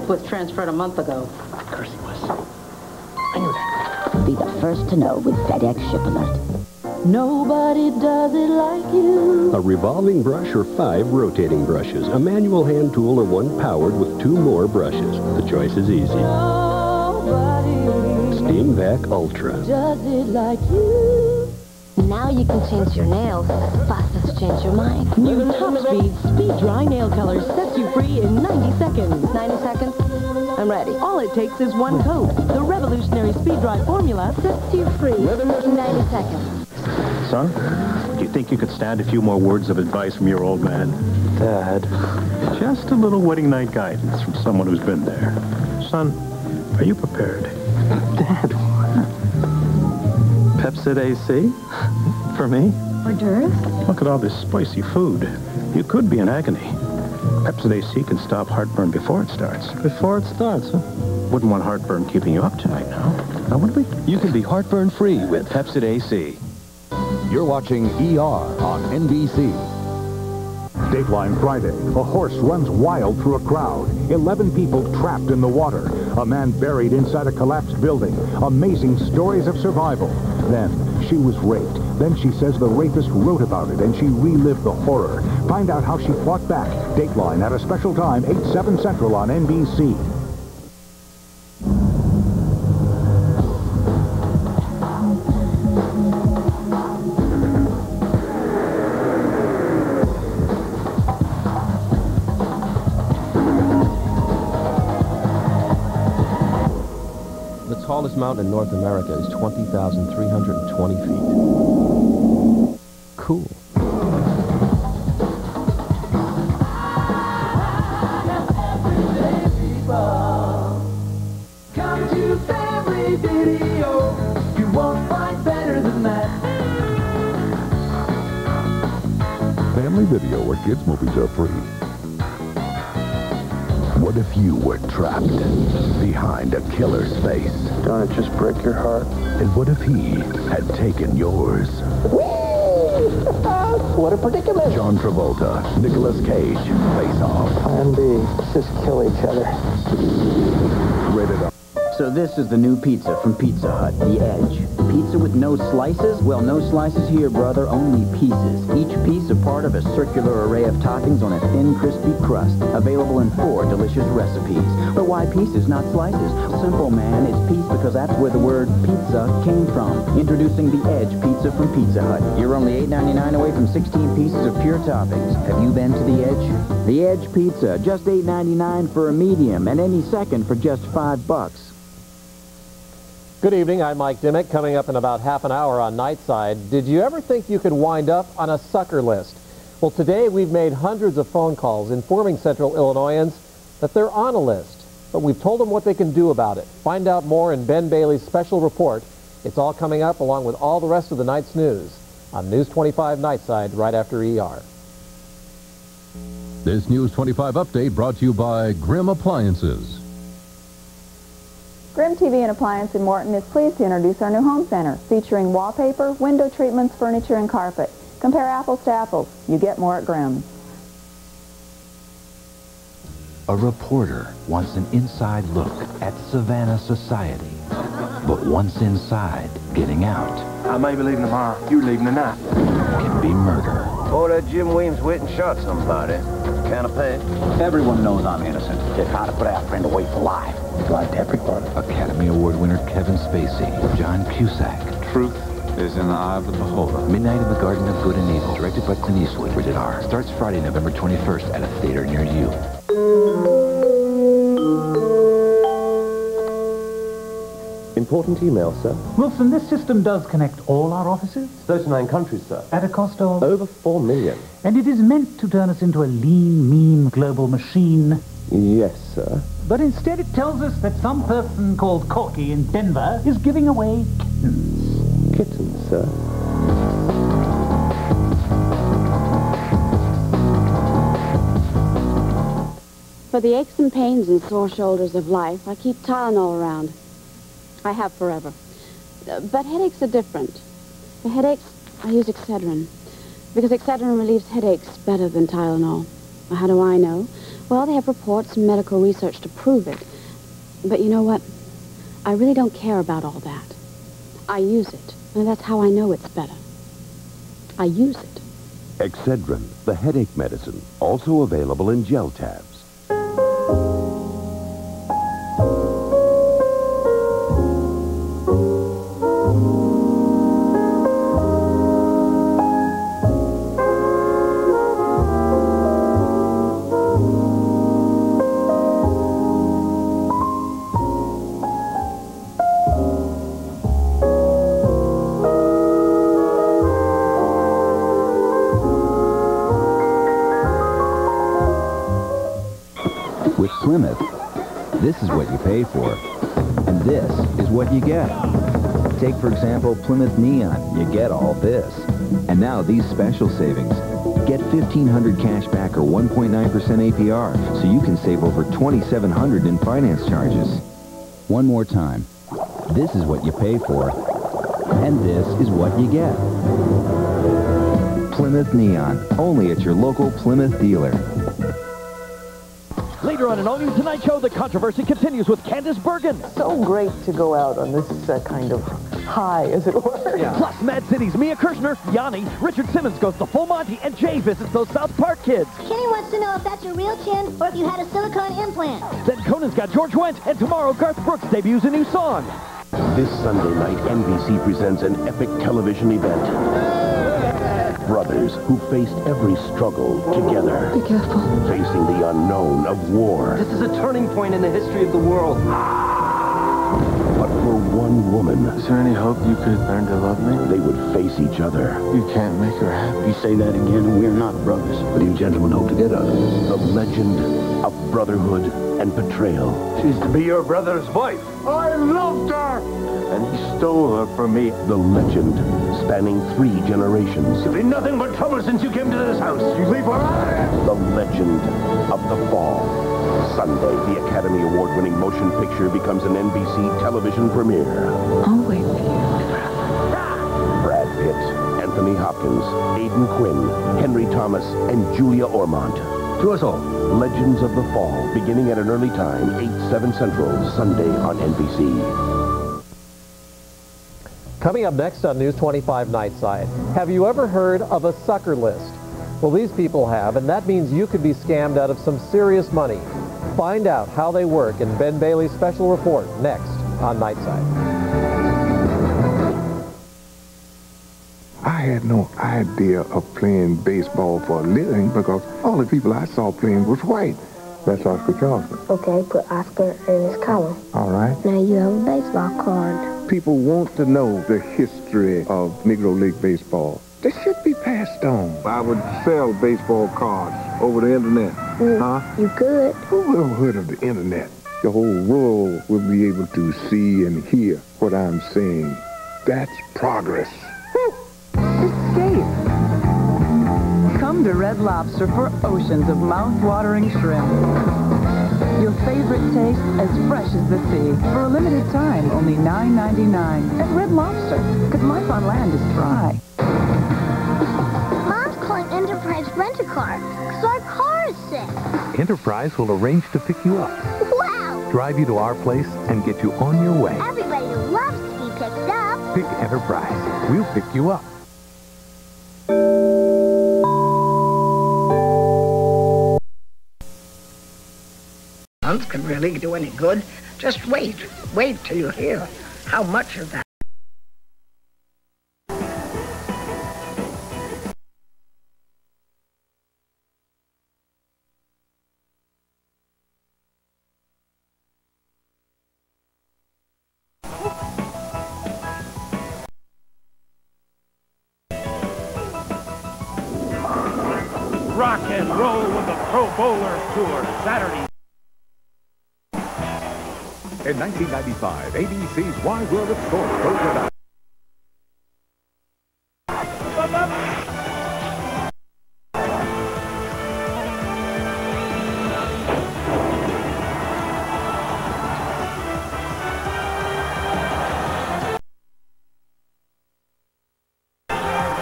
[SPEAKER 6] ship was transferred a month ago.
[SPEAKER 5] Of course he was. I knew that.
[SPEAKER 10] Be the first to know with FedEx Ship Alert.
[SPEAKER 6] Nobody does it like you.
[SPEAKER 7] A revolving brush or 5 rotating brushes, a manual hand tool or one powered with 2 more brushes. The choice is easy.
[SPEAKER 6] Nobody
[SPEAKER 7] Steam Vac Ultra.
[SPEAKER 6] does it like you.
[SPEAKER 3] Now you can change your nails as fast as you change your mind.
[SPEAKER 6] New Top Speed Speed Dry Nail Color sets you free in 90 seconds.
[SPEAKER 3] 90 seconds? I'm ready.
[SPEAKER 6] All it takes is one coat. The revolutionary Speed Dry formula sets you free in 90 seconds.
[SPEAKER 5] Son, do you think you could stand a few more words of advice from your old man? Dad. Just a little wedding night guidance from someone who's been there. Son, are you prepared? Dad, what? Pepsid AC? For me?
[SPEAKER 3] Hors d'oeuvres?
[SPEAKER 5] Look at all this spicy food. You could be in agony. Pepsid AC can stop heartburn before it starts. Before it starts, huh? Wouldn't want heartburn keeping you up tonight, now. Now, would we?
[SPEAKER 8] You can be heartburn-free with Pepsid AC.
[SPEAKER 13] You're watching ER on NBC. Dateline Friday. A horse runs wild through a crowd. 11 people trapped in the water. A man buried inside a collapsed building. Amazing stories of survival. Then, she was raped. Then she says the rapist wrote about it and she relived the horror. Find out how she fought back. Dateline at a special time, 8/7 Central on NBC.
[SPEAKER 14] The tallest mountain in North America is 20,320 feet. Cool.
[SPEAKER 6] Come to Family Video. You won't find better than that.
[SPEAKER 1] Family Video, where kids' movies are free. What if you were trapped behind a killer's face?
[SPEAKER 5] Don't it just break your heart?
[SPEAKER 1] And what if he had taken yours?
[SPEAKER 5] What a predicament.
[SPEAKER 1] John Travolta, Nicolas Cage, Face Off.
[SPEAKER 5] Plan B. Let's just kill each other.
[SPEAKER 1] Rated R.
[SPEAKER 2] So this is the new pizza from Pizza Hut, the Edge. Pizza with no slices? Well, no slices here, brother, only pieces. Each piece a part of a circular array of toppings on a thin, crispy crust. Available in 4 delicious recipes. But why pieces, not slices? Simple, man. It's piece because that's where the word pizza came from. Introducing the Edge Pizza from Pizza Hut. You're only $8.99 away from 16 pieces of pure toppings. Have you been to the Edge? The Edge Pizza, just $8.99 for a medium, and any second for just $5.
[SPEAKER 17] Good evening, I'm Mike Dimmick. Coming up in about half an hour on Nightside. Did you ever think you could wind up on a sucker list? Well, today we've made hundreds of phone calls informing Central Illinoisans that they're on a list, but we've told them what they can do about it. Find out more in Ben Bailey's special report. It's all coming up along with all the rest of the night's news on News 25 Nightside right after ER.
[SPEAKER 19] This News 25 update brought to you by Grimm Appliances.
[SPEAKER 23] Grimm TV and Appliance in Morton is pleased to introduce our new home center, featuring wallpaper, window treatments, furniture, and carpet. Compare apples to apples. You get more at Grimm.
[SPEAKER 25] A reporter wants an inside look at Savannah society. But once inside, getting out
[SPEAKER 5] I may be leaving tomorrow. You're leaving tonight.
[SPEAKER 25] can be murder.
[SPEAKER 29] Oh, that Jim Williams went and shot somebody. Kind of pay.
[SPEAKER 25] Everyone knows I'm innocent. They try to put our friend away for life.
[SPEAKER 5] Like everyone.
[SPEAKER 25] Academy Award winner Kevin Spacey, John Cusack.
[SPEAKER 30] Truth is in the eye of the beholder.
[SPEAKER 25] Midnight in the Garden of Good and Evil, directed by Clint Eastwood, rated R. Starts Friday, November 21st at a theater near you.
[SPEAKER 31] Important email, sir.
[SPEAKER 32] Wilson, this system does connect all our offices?
[SPEAKER 31] 39 countries, sir.
[SPEAKER 32] At a cost of?
[SPEAKER 31] Over 4 million.
[SPEAKER 32] And it is meant to turn us into a lean, mean global machine?
[SPEAKER 31] Yes, sir.
[SPEAKER 32] But instead it tells us that some person called Corky in Denver is giving away kittens.
[SPEAKER 31] Kittens, sir.
[SPEAKER 10] For the aches and pains and sore shoulders of life, I keep Tylenol around. I have forever. But headaches are different. For headaches, I use Excedrin. Because Excedrin relieves headaches better than Tylenol. Well, how do I know? Well, they have reports and medical research to prove it. But you know what? I really don't care about all that. I use it, and that's how I know it's better. I use it.
[SPEAKER 12] Excedrin, the headache medicine, also available in gel tabs.
[SPEAKER 2] With Plymouth, this is what you pay for, and this is what you get. Take, for example, Plymouth Neon. You get all this. And now these special savings. Get $1,500 cash back or 1.9% APR, so you can save over $2,700 in finance charges. One more time. This is what you pay for, and this is what you get. Plymouth Neon, only at your local Plymouth dealer.
[SPEAKER 4] Later on an All New Tonight Show, the controversy continues with Candace Bergen.
[SPEAKER 9] So great to go out on this kind of high, as it were.
[SPEAKER 4] Yeah. Plus, Mad City's Mia Kirshner, Yanni, Richard Simmons goes to Full Monty, and Jay visits those South Park kids.
[SPEAKER 11] Kenny wants to know if that's your real chin or if you had a silicone implant.
[SPEAKER 4] Then Conan's got George Wendt, and tomorrow Garth Brooks debuts a new song.
[SPEAKER 12] This Sunday night, NBC presents an epic television event. Brothers who faced every struggle together.
[SPEAKER 11] Be careful.
[SPEAKER 12] Facing the unknown of war.
[SPEAKER 11] This is a turning point in the history of the world.
[SPEAKER 12] But for one woman...
[SPEAKER 30] Is there any hope you could learn to love me?
[SPEAKER 12] They would face each other.
[SPEAKER 30] You can't make her happy.
[SPEAKER 15] You say that again, and we are not brothers. What do you gentlemen hope to get out of this?
[SPEAKER 12] The legend of brotherhood and betrayal.
[SPEAKER 15] She's to be your brother's wife.
[SPEAKER 30] I loved her! And he stole her from me.
[SPEAKER 12] The legend spanning 3 generations.
[SPEAKER 15] You've been nothing but trouble since you came to this house. You leave her out.
[SPEAKER 12] The legend of the fall. Sunday, the Academy Award-winning motion picture becomes an NBC television premiere.
[SPEAKER 11] I'll wait for you.
[SPEAKER 12] Brad Pitt, Anthony Hopkins, Aidan Quinn, Henry Thomas, and Julia Ormond.
[SPEAKER 15] To us all.
[SPEAKER 12] Legends of the Fall, beginning at an early time, 8/7 Central, Sunday on NBC.
[SPEAKER 17] Coming up next on News 25 Nightside, have you ever heard of a sucker list? Well, these people have, and that means you could be scammed out of some serious money. Find out how they work in Ben Bailey's special report next on Nightside.
[SPEAKER 18] I had no idea of playing baseball for a living because all the people I saw playing was white. That's Oscar Charleston.
[SPEAKER 20] Okay, put Oscar in his column.
[SPEAKER 18] All right.
[SPEAKER 20] Now you have a baseball card.
[SPEAKER 18] People want to know the history of Negro League baseball. This should be passed on. I would sell baseball cards over the internet. Huh?
[SPEAKER 20] You could.
[SPEAKER 18] Who ever heard of the internet? The whole world will be able to see and hear what I'm saying. That's progress.
[SPEAKER 6] Escape. Come to Red Lobster for oceans of mouth-watering shrimp. Your favorite taste as fresh as the sea. For a limited time, only $9.99 at Red Lobster. Because life on land is dry.
[SPEAKER 11] Mom's calling Enterprise Rent-A-Car because our car is sick.
[SPEAKER 13] Enterprise will arrange to pick you up,
[SPEAKER 11] Wow!
[SPEAKER 13] drive you to our place, and get you on your way.
[SPEAKER 11] Everybody loves to be picked up.
[SPEAKER 13] Pick Enterprise. We'll pick you up.
[SPEAKER 21] Can really do any good. Just wait. Wait till you hear how much of that.
[SPEAKER 16] Rock and roll with the Pro Bowler Tour, Saturday.
[SPEAKER 13] In 1995, ABC's Wide World of Sports voted out.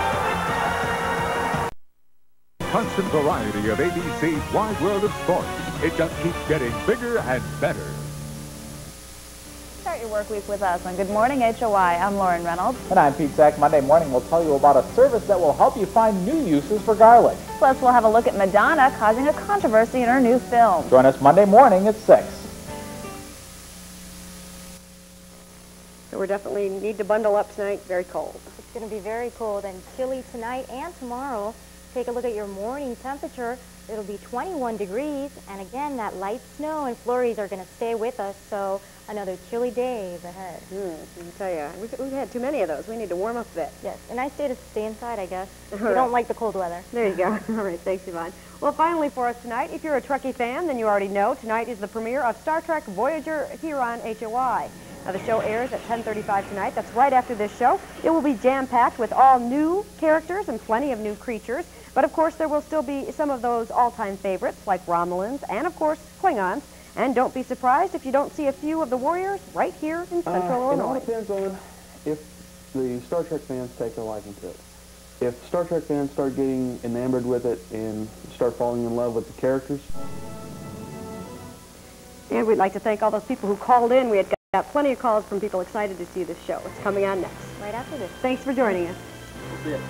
[SPEAKER 13] Constant variety of ABC's Wide World of Sports. it just keeps getting bigger and better.
[SPEAKER 1] Start your work week with us on Good Morning HOI. I'm Lauren Reynolds.
[SPEAKER 3] And I'm Pete Sack. Monday morning we'll tell you about a service that will help you find new uses for garlic.
[SPEAKER 1] Plus, we'll have a look at Madonna causing a controversy in her new film.
[SPEAKER 3] Join us Monday morning at 6.
[SPEAKER 7] So we definitely need to bundle up tonight. Very cold.
[SPEAKER 8] It's going to be very cold and chilly tonight and tomorrow. Take a look at your morning temperature. It'll be 21 degrees, and again, that light snow and flurries are going to stay with us, so another chilly day is ahead.
[SPEAKER 7] I can tell you, we've had too many of those. We need to warm up a bit.
[SPEAKER 8] Yes, a nice day to stay inside, I guess.
[SPEAKER 7] All
[SPEAKER 8] We
[SPEAKER 7] right.
[SPEAKER 8] don't like the cold weather.
[SPEAKER 7] There you go. All right, thanks, Yvonne. Well, finally for us tonight, if you're a Trekkie fan, then you already know tonight is the premiere of Star Trek Voyager here on HOI. Now, the show airs at 10:35 tonight. That's right after this show. It will be jam-packed with all new characters and plenty of new creatures. But, of course, there will still be some of those all-time favorites, like Romulans and, of course, Klingons. And don't be surprised if you don't see a few of the Warriors right here in Central Illinois.
[SPEAKER 14] It all depends on if the Star Trek fans take a liking to it. If Star Trek fans start getting enamored with it and start falling in love with the characters.
[SPEAKER 7] And we'd like to thank all those people who called in. We had got plenty of calls from people excited to see this show. It's coming on next.
[SPEAKER 8] Right after this.
[SPEAKER 7] Thanks for joining us.
[SPEAKER 14] We'll see you.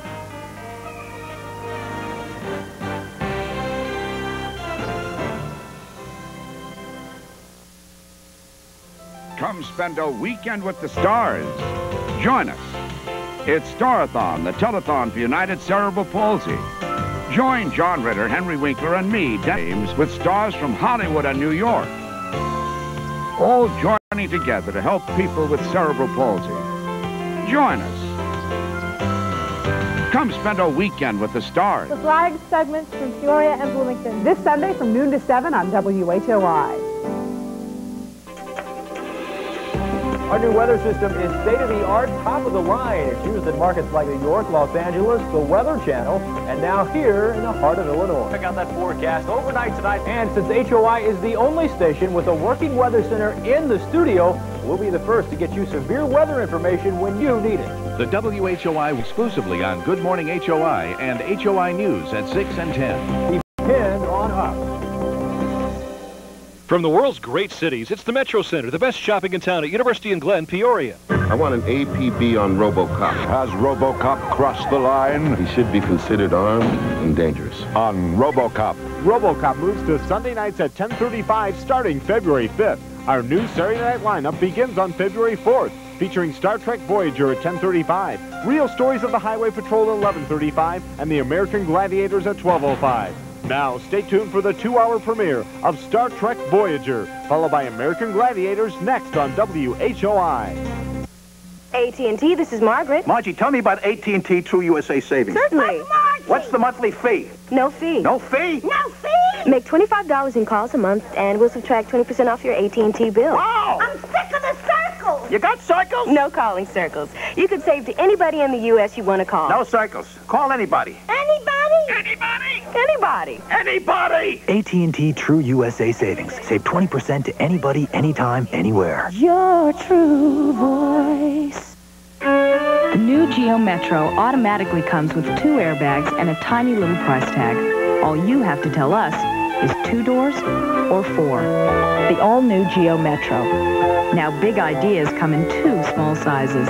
[SPEAKER 19] Come spend a weekend with the stars. Join us. It's Starathon, the telethon for United Cerebral Palsy. Join John Ritter, Henry Winkler, and me, James, with stars from Hollywood and New York. All joining together to help people with cerebral palsy. Join us. Come spend a weekend with the stars.
[SPEAKER 22] The flag segments from Peoria and Bloomington this Sunday from noon to 7 on WHOI.
[SPEAKER 4] Our new weather system is state-of-the-art, top of the line. It's used in markets like New York, Los Angeles, the Weather Channel, and now here in the heart of Illinois. Check out that forecast overnight tonight. And since HOI is the only station with a working weather center in the studio, we'll be the first to get you severe weather information when you need it.
[SPEAKER 23] The WHOI exclusively on Good Morning HOI and HOI News at 6 and 10.
[SPEAKER 4] Depend on us.
[SPEAKER 24] From the world's great cities, it's the Metro Center, the best shopping in town at University and Glen, Peoria.
[SPEAKER 12] I want an APB on RoboCop.
[SPEAKER 26] Has RoboCop crossed the line?
[SPEAKER 12] He should be considered armed and dangerous.
[SPEAKER 26] On RoboCop.
[SPEAKER 27] RoboCop moves to Sunday nights at 10:35 starting February 5th. Our new Saturday night lineup begins on February 4th, featuring Star Trek Voyager at 10:35, Real Stories of the Highway Patrol at 11:35, and the American Gladiators at 12:05. Now, stay tuned for the 2-hour premiere of Star Trek Voyager, followed by American Gladiators next on WHOI.
[SPEAKER 7] AT&T, this is Margaret.
[SPEAKER 28] Margie, tell me about AT&T True USA Savings.
[SPEAKER 7] Certainly.
[SPEAKER 28] What's the monthly fee?
[SPEAKER 7] No fee.
[SPEAKER 28] No fee?
[SPEAKER 7] No fee! Make $25 in calls a month, and we'll subtract 20% off your AT&T bill.
[SPEAKER 28] Wow!
[SPEAKER 7] I'm sick of the circles!
[SPEAKER 28] You got circles?
[SPEAKER 7] No calling circles. You can save to anybody in the U.S. you want to call.
[SPEAKER 28] No circles. Call anybody.
[SPEAKER 7] Anybody?
[SPEAKER 28] Anybody?
[SPEAKER 7] Anybody.
[SPEAKER 28] Anybody!
[SPEAKER 33] AT&T True USA Savings. Save 20% to anybody, anytime, anywhere.
[SPEAKER 7] Your true voice.
[SPEAKER 34] The new Geo Metro automatically comes with 2 airbags and a tiny little price tag. All you have to tell us is 2 doors or 4. The all-new Geo Metro. Now big ideas come in 2 small sizes.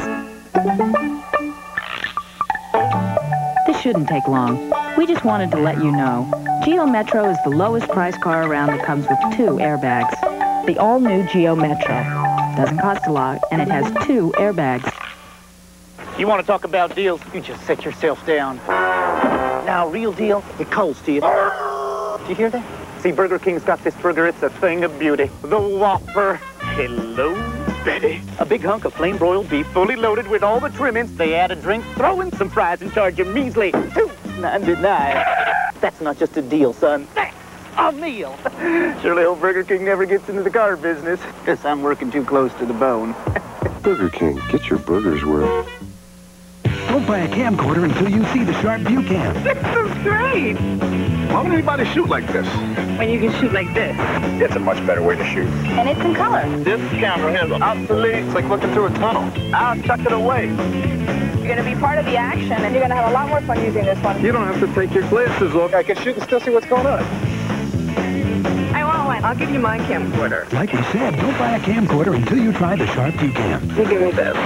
[SPEAKER 34] This shouldn't take long. We just wanted to let you know. Geo Metro is the lowest price car around that comes with 2 airbags. The all-new Geo Metro. Doesn't cost a lot, and it has 2 airbags.
[SPEAKER 35] You want to talk about deals? You just sit yourself down. Now, real deal, it calls to you. Did you hear that? See, Burger King's got this burger. It's a thing of beauty. The Whopper. Hello, Betty. A big hunk of plain broiled beef, fully loaded with all the trimmings. They add a drink, throw in some fries, and charge you measly $2.99. That's not just a deal, son. That's a meal. Surely old Burger King never gets into the car business. Guess I'm working too close to the bone.
[SPEAKER 18] Burger King, get your burger's worth.
[SPEAKER 15] Don't buy a camcorder until you see the sharp view cam.
[SPEAKER 21] This is great.
[SPEAKER 18] Why would anybody shoot like this?
[SPEAKER 21] When you can shoot like this.
[SPEAKER 18] It's a much better way to shoot.
[SPEAKER 21] And it's in color.
[SPEAKER 18] This camera is obsolete. It's like looking through a tunnel. I'll chuck it away.
[SPEAKER 21] You're going to be part of the action, and you're going to have a lot more fun using this one.
[SPEAKER 18] You don't have to take your glasses off. I can shoot and still see what's going on.
[SPEAKER 21] I I'll give you my camcorder.
[SPEAKER 33] Like we said, don't buy a camcorder until you try the Sharp Toucan.
[SPEAKER 21] You give me this.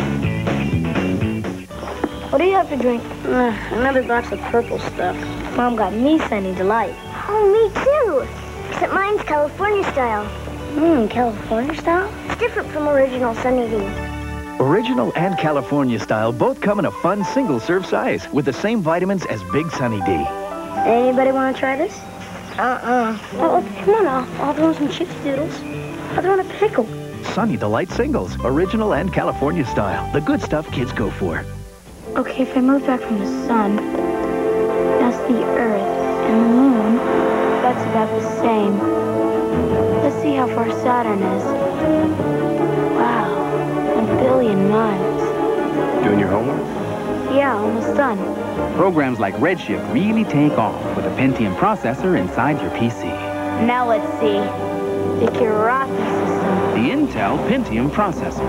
[SPEAKER 2] What do you have to drink?
[SPEAKER 21] Another box of purple stuff.
[SPEAKER 2] Mom got me Sunny Delight.
[SPEAKER 5] Oh, me too. Except mine's California style.
[SPEAKER 2] California style?
[SPEAKER 5] It's different from original Sunny D.
[SPEAKER 33] Original and California style both come in a fun single-serve size with the same vitamins as Big Sunny D.
[SPEAKER 2] Anybody want to try this? Oh, come on, I'll throw some chips doodles. I'll throw in a pickle.
[SPEAKER 33] Sunny Delight singles, original and California style. The good stuff kids go for.
[SPEAKER 2] Okay, if I move back from the sun, that's the Earth, and the moon, that's about the same. Let's see how far Saturn is. Wow, 1 billion miles.
[SPEAKER 33] Doing your homework?
[SPEAKER 2] Yeah, almost done.
[SPEAKER 6] Programs like Redshift really take off with a Pentium processor inside your PC.
[SPEAKER 2] Now let's see. The Kirathi system.
[SPEAKER 6] The Intel Pentium processor.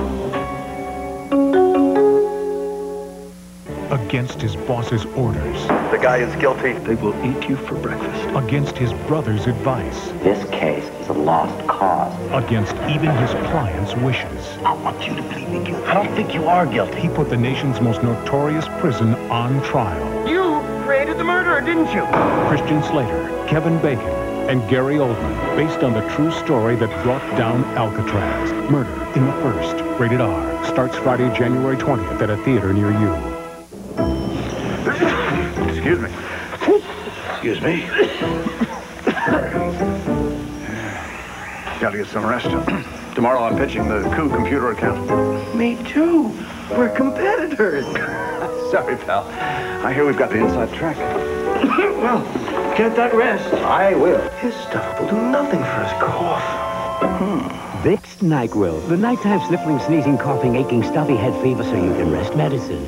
[SPEAKER 9] Against his boss's orders.
[SPEAKER 10] The guy is guilty.
[SPEAKER 33] They will eat you for breakfast.
[SPEAKER 9] Against his brother's advice.
[SPEAKER 11] This case is a lost cause.
[SPEAKER 9] Against even his client's wishes.
[SPEAKER 11] I want you to plead me guilty. I don't think you are guilty.
[SPEAKER 9] He put the nation's most notorious prison on trial.
[SPEAKER 21] You created the murderer, didn't you?
[SPEAKER 9] Christian Slater, Kevin Bacon, and Gary Oldman, based on the true story that brought down Alcatraz. Murder in the First, rated R, starts Friday, January 20th at a theater near you.
[SPEAKER 10] Excuse me.
[SPEAKER 11] Excuse me.
[SPEAKER 10] Gotta get some rest. Tomorrow I'm pitching the coup computer account.
[SPEAKER 11] Me too. We're competitors.
[SPEAKER 10] Sorry, pal. I hear we've got the inside track.
[SPEAKER 11] Well, get that rest.
[SPEAKER 10] I will.
[SPEAKER 11] His stuff will do nothing for his cough.
[SPEAKER 13] Vicks NyQuil, the nighttime sniffling, sneezing, coughing, aching, stuffy head fever so you can rest medicine.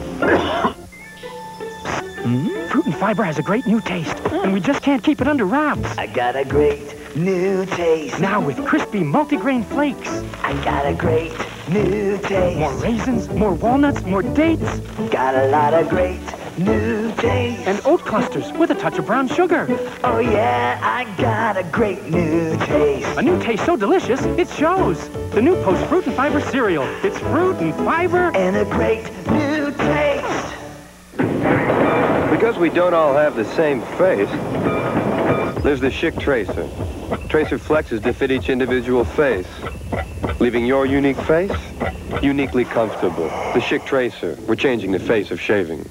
[SPEAKER 16] Fruit and fiber has a great new taste, and we just can't keep it under wraps.
[SPEAKER 11] I got a great new taste.
[SPEAKER 16] Now with crispy multigrain flakes.
[SPEAKER 11] I got a great new taste.
[SPEAKER 16] More raisins, more walnuts, more dates.
[SPEAKER 11] Got a lot of great new taste.
[SPEAKER 16] And oat clusters with a touch of brown sugar.
[SPEAKER 11] Oh yeah, I got a great new taste.
[SPEAKER 16] A new taste so delicious, it shows. The new Post Fruit and Fiber cereal. It's fruit and fiber.
[SPEAKER 11] And a great new taste.
[SPEAKER 16] Because we don't all have the same face, there's the Schick Tracer. Tracer flexes to fit each individual face, leaving your unique face uniquely comfortable. The Schick Tracer. We're changing the face of shaving.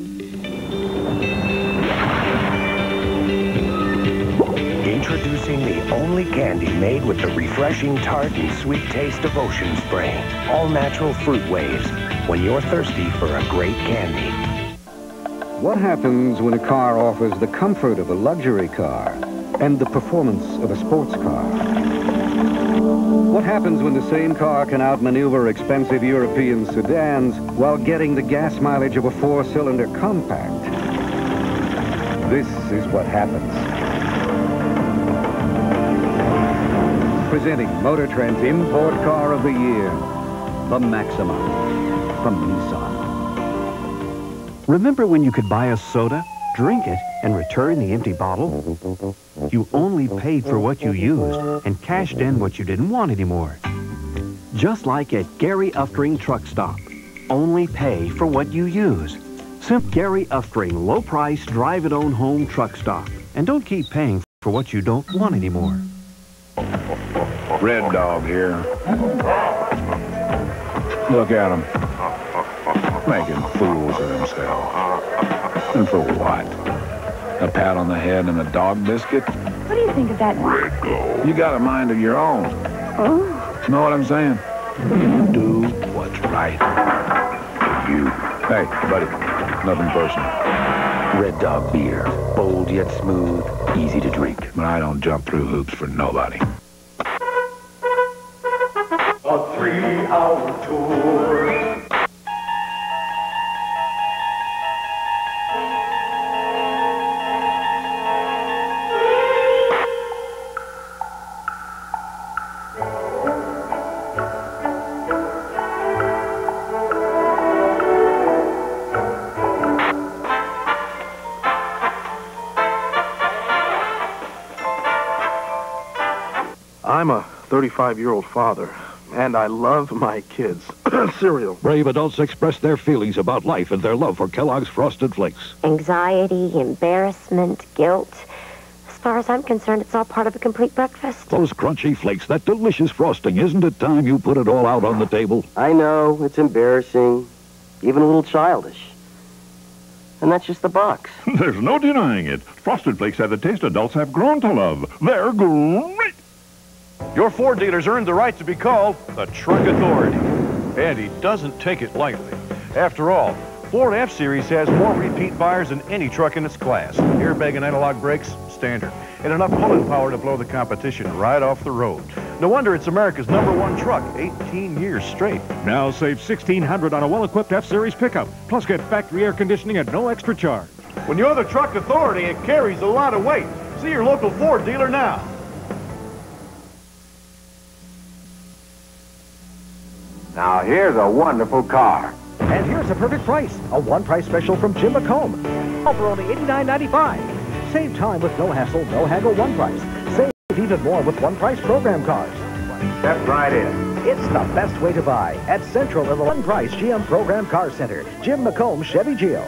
[SPEAKER 12] Introducing the only candy made with the refreshing tart and sweet taste of Ocean Spray. All natural fruit waves when you're thirsty for a great candy.
[SPEAKER 17] What happens when a car offers the comfort of a luxury car and the performance of a sports car? What happens when the same car can outmaneuver expensive European sedans while getting the gas mileage of a 4-cylinder compact? This is what happens. Presenting Motor Trend's Import Car of the Year, the Maxima from Nissan.
[SPEAKER 13] Remember when you could buy a soda, drink it, and return the empty bottle? You only paid for what you used and cashed in what you didn't want anymore. Just like at Gary Uftring Truck Stop. Only pay for what you use. Gary Uftring, low price, drive it own home truck stop. And don't keep paying for what you don't want anymore.
[SPEAKER 26] Red Dog here. Look at him. Making fools of themselves. And for what? A pat on the head and a dog biscuit?
[SPEAKER 2] What do you think of that?
[SPEAKER 26] You got a mind of your own.
[SPEAKER 2] Oh.
[SPEAKER 26] Know what I'm saying? You do what's right for you. Hey, buddy, nothing personal.
[SPEAKER 12] Red Dog beer. Bold yet smooth, easy to drink.
[SPEAKER 26] But I don't jump through hoops for nobody.
[SPEAKER 11] A 3-hour tour.
[SPEAKER 10] 35-year-old father, and I love my kids. Cereal.
[SPEAKER 1] Brave adults express their feelings about life and their love for Kellogg's Frosted Flakes.
[SPEAKER 3] Anxiety, embarrassment, guilt. As far as I'm concerned, it's all part of a complete breakfast.
[SPEAKER 1] Those crunchy flakes, that delicious frosting, isn't it time you put it all out on the table?
[SPEAKER 4] I know, it's embarrassing, even a little childish. And that's just the box.
[SPEAKER 8] There's no denying it. Frosted Flakes have the taste adults have grown to love. They're great.
[SPEAKER 14] Your Ford dealer's earned the right to be called the Truck Authority. And he doesn't take it lightly. After all, Ford F-Series has more repeat buyers than any truck in its class. Airbag and analog brakes, standard. And enough pulling power to blow the competition right off the road. No wonder it's America's #1 truck, 18 years straight.
[SPEAKER 27] Now save $1,600 on a well-equipped F-Series pickup. Plus get factory air conditioning at no extra charge.
[SPEAKER 14] When you're the Truck Authority, it carries a lot of weight. See your local Ford dealer now.
[SPEAKER 19] Now here's a wonderful car.
[SPEAKER 20] And here's a perfect price. A one-price special from Jim McComb. All for only $89.95. Save time with no hassle, no haggle, one price. Save even more with one-price program cars.
[SPEAKER 19] Step right in.
[SPEAKER 20] It's the best way to buy at Central Illinois One-Price GM Program Car Center. Jim McComb, Chevy Geo.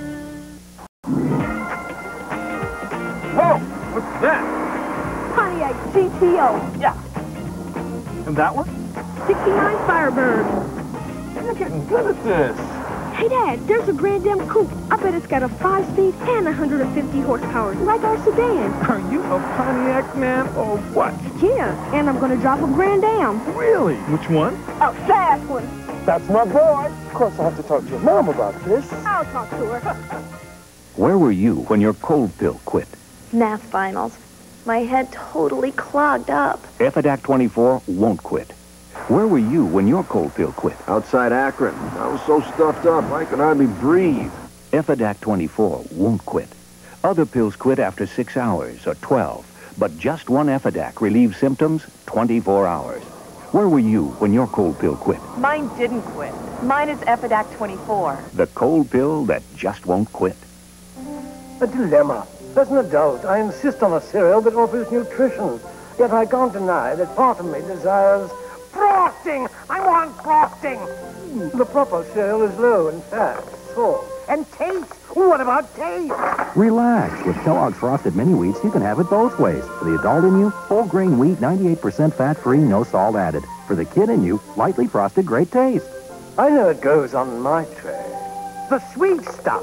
[SPEAKER 14] Whoa! What's that?
[SPEAKER 22] Pontiac GTO.
[SPEAKER 14] Yeah. And that one?
[SPEAKER 22] 69 Firebird.
[SPEAKER 14] You're getting good at this.
[SPEAKER 22] Hey, Dad, there's a Grand Am coupe. I bet it's got a 5-speed and 150 horsepower, like our sedan.
[SPEAKER 14] Are you a Pontiac man or what?
[SPEAKER 22] Yeah, and I'm going to drop a Grand Am.
[SPEAKER 14] Really? Which one?
[SPEAKER 22] A fast one.
[SPEAKER 14] That's my boy. Of course, I'll have to talk to your mom about this.
[SPEAKER 22] I'll talk to her.
[SPEAKER 13] Where were you when your cold pill quit?
[SPEAKER 2] Math finals. My head totally clogged up.
[SPEAKER 13] Efidac 24 won't quit. Where were you when your cold pill quit?
[SPEAKER 18] Outside Akron. I was so stuffed up, I could hardly breathe.
[SPEAKER 13] Efidac 24 won't quit. Other pills quit after 6 hours or 12, but just one Efidac relieves symptoms 24 hours. Where were you when your cold pill quit?
[SPEAKER 23] Mine didn't quit. Mine is Efidac 24.
[SPEAKER 13] The cold pill that just won't quit.
[SPEAKER 24] A dilemma. As an adult, I insist on a cereal that offers nutrition. Yet I can't deny that part of me desires frosting! I want frosting! The proper cereal is low in fat, salt, and taste. What about taste?
[SPEAKER 25] Relax. With Kellogg's Frosted Mini Wheats, you can have it both ways. For the adult in you, whole grain wheat, 98% fat-free, no salt added. For the kid in you, lightly frosted, great taste.
[SPEAKER 24] I know it goes on my tray. The sweet stuff.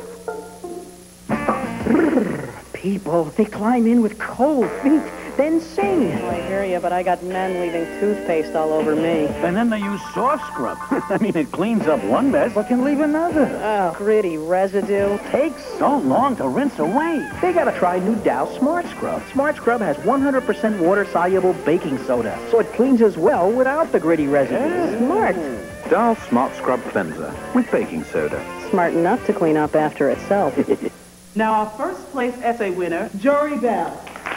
[SPEAKER 21] People, they climb in with cold feet, then sing.
[SPEAKER 7] Oh, I hear you, but I got men leaving toothpaste all over me.
[SPEAKER 35] And then they use soft scrub. I mean, it cleans up one mess, but can leave another.
[SPEAKER 7] Oh, gritty residue.
[SPEAKER 35] Takes so long to rinse away.
[SPEAKER 21] They gotta try new Dow Smart Scrub. Smart Scrub has 100% water-soluble baking soda, so it cleans as well without the gritty residue.
[SPEAKER 7] Smart.
[SPEAKER 10] Dow Smart Scrub Cleanser with baking soda.
[SPEAKER 7] Smart enough to clean up after itself.
[SPEAKER 29] Now, our first place essay winner, Jory Bell.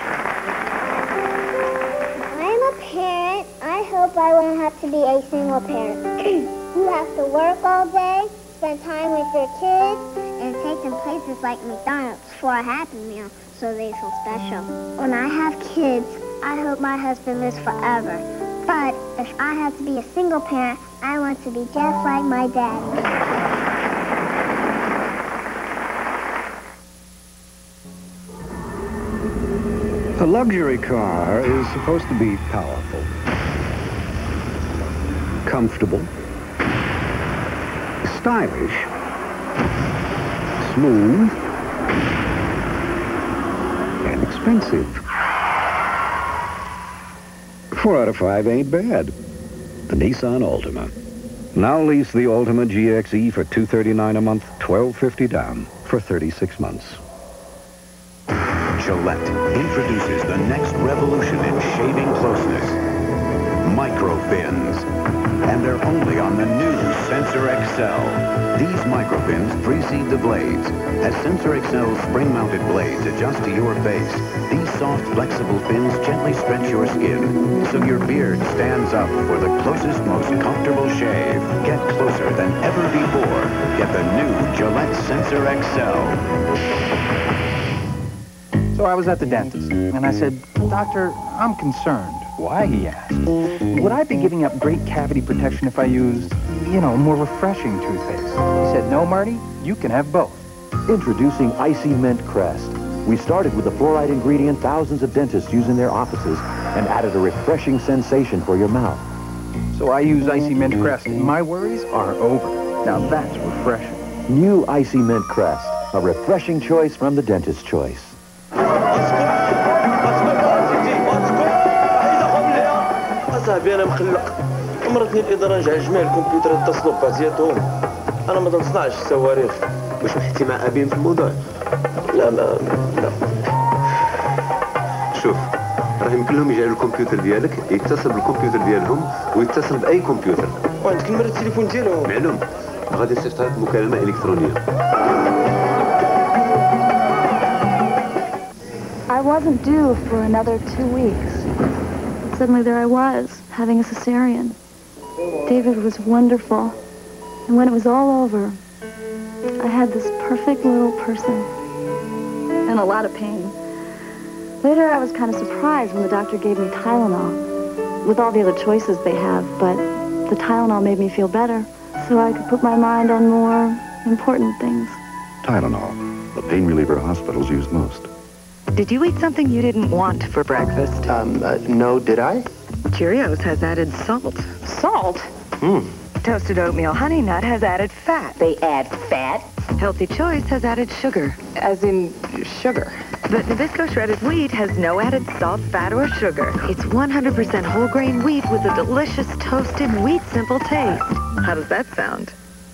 [SPEAKER 5] I'm a parent. I hope I won't have to be a single parent. You have to work all day, spend time with your kids, and take them places like McDonald's for a Happy Meal so they feel special. When I have kids, I hope my husband lives forever. But if I have to be a single parent, I want to be just like my daddy.
[SPEAKER 17] A luxury car is supposed to be powerful, comfortable, stylish, smooth, and expensive. 4 out of 5 ain't bad. The Nissan Altima. Now lease the Altima GXE for $239 a month, $1,250 down for 36 months.
[SPEAKER 12] Gillette introduces the next revolution in shaving closeness. Microfins. And they're only on the new Sensor XL. These microfins precede the blades. As Sensor XL's spring-mounted blades adjust to your face, these soft, flexible fins gently stretch your skin, so your beard stands up for the closest, most comfortable shave. Get closer than ever before. Get the new Gillette Sensor XL.
[SPEAKER 6] So I was at the dentist, and I said, "Doctor, I'm concerned.
[SPEAKER 1] Why, he asked. Would I be giving up great cavity protection if I used, you know, more refreshing toothpaste? He said, no, Marty, you can have both.
[SPEAKER 3] Introducing Icy Mint Crest. We started with the fluoride ingredient thousands of dentists use in their offices and added a refreshing sensation for your mouth.
[SPEAKER 1] So I use Icy Mint Crest and my worries are over. Now that's refreshing.
[SPEAKER 3] New Icy Mint Crest, a refreshing choice from the dentist's choice.
[SPEAKER 4] صاحبي انا مخلق امرتني الاداره نجع جميع الكمبيوتر اتصلوا ببازياتهم انا ما نصنعش الصواريخ واش حكيتي مع ابين في الموضوع لا لا
[SPEAKER 8] شوف راه يمكن لهم يجعلوا الكمبيوتر ديالك يتصل بالكمبيوتر ديالهم ويتصل باي كمبيوتر
[SPEAKER 4] وعندك نمره التليفون ديالهم
[SPEAKER 8] معلوم غادي نصيفط لك مكالمه الكترونيه
[SPEAKER 2] I wasn't due for another 2 weeks. Suddenly there I was, having a cesarean. David was wonderful. And when it was all over, I had this perfect little person. And a lot of pain. Later I was kind of surprised when the doctor gave me Tylenol. With all the other choices they have, but the Tylenol made me feel better. So I could put my mind on more important things.
[SPEAKER 9] Tylenol, the pain reliever hospitals use most.
[SPEAKER 11] Did you eat something you didn't want for breakfast?
[SPEAKER 8] No, did I?
[SPEAKER 11] Cheerios has added salt. Salt? Toasted oatmeal honey nut has added fat. They add fat? Healthy Choice has added sugar. As in sugar? But Nabisco shredded wheat has no added salt, fat, or sugar. It's 100% whole grain wheat with a delicious toasted wheat simple taste. How does that sound?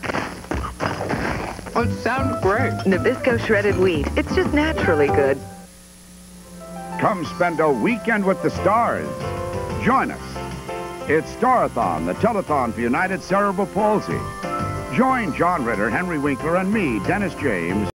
[SPEAKER 9] Oh, it sounds great.
[SPEAKER 11] Nabisco shredded wheat. It's just naturally good.
[SPEAKER 15] Come spend a weekend with the stars. Join us. It's Starathon, the telethon for United Cerebral Palsy. Join John Ritter, Henry Winkler, and me, Dennis James,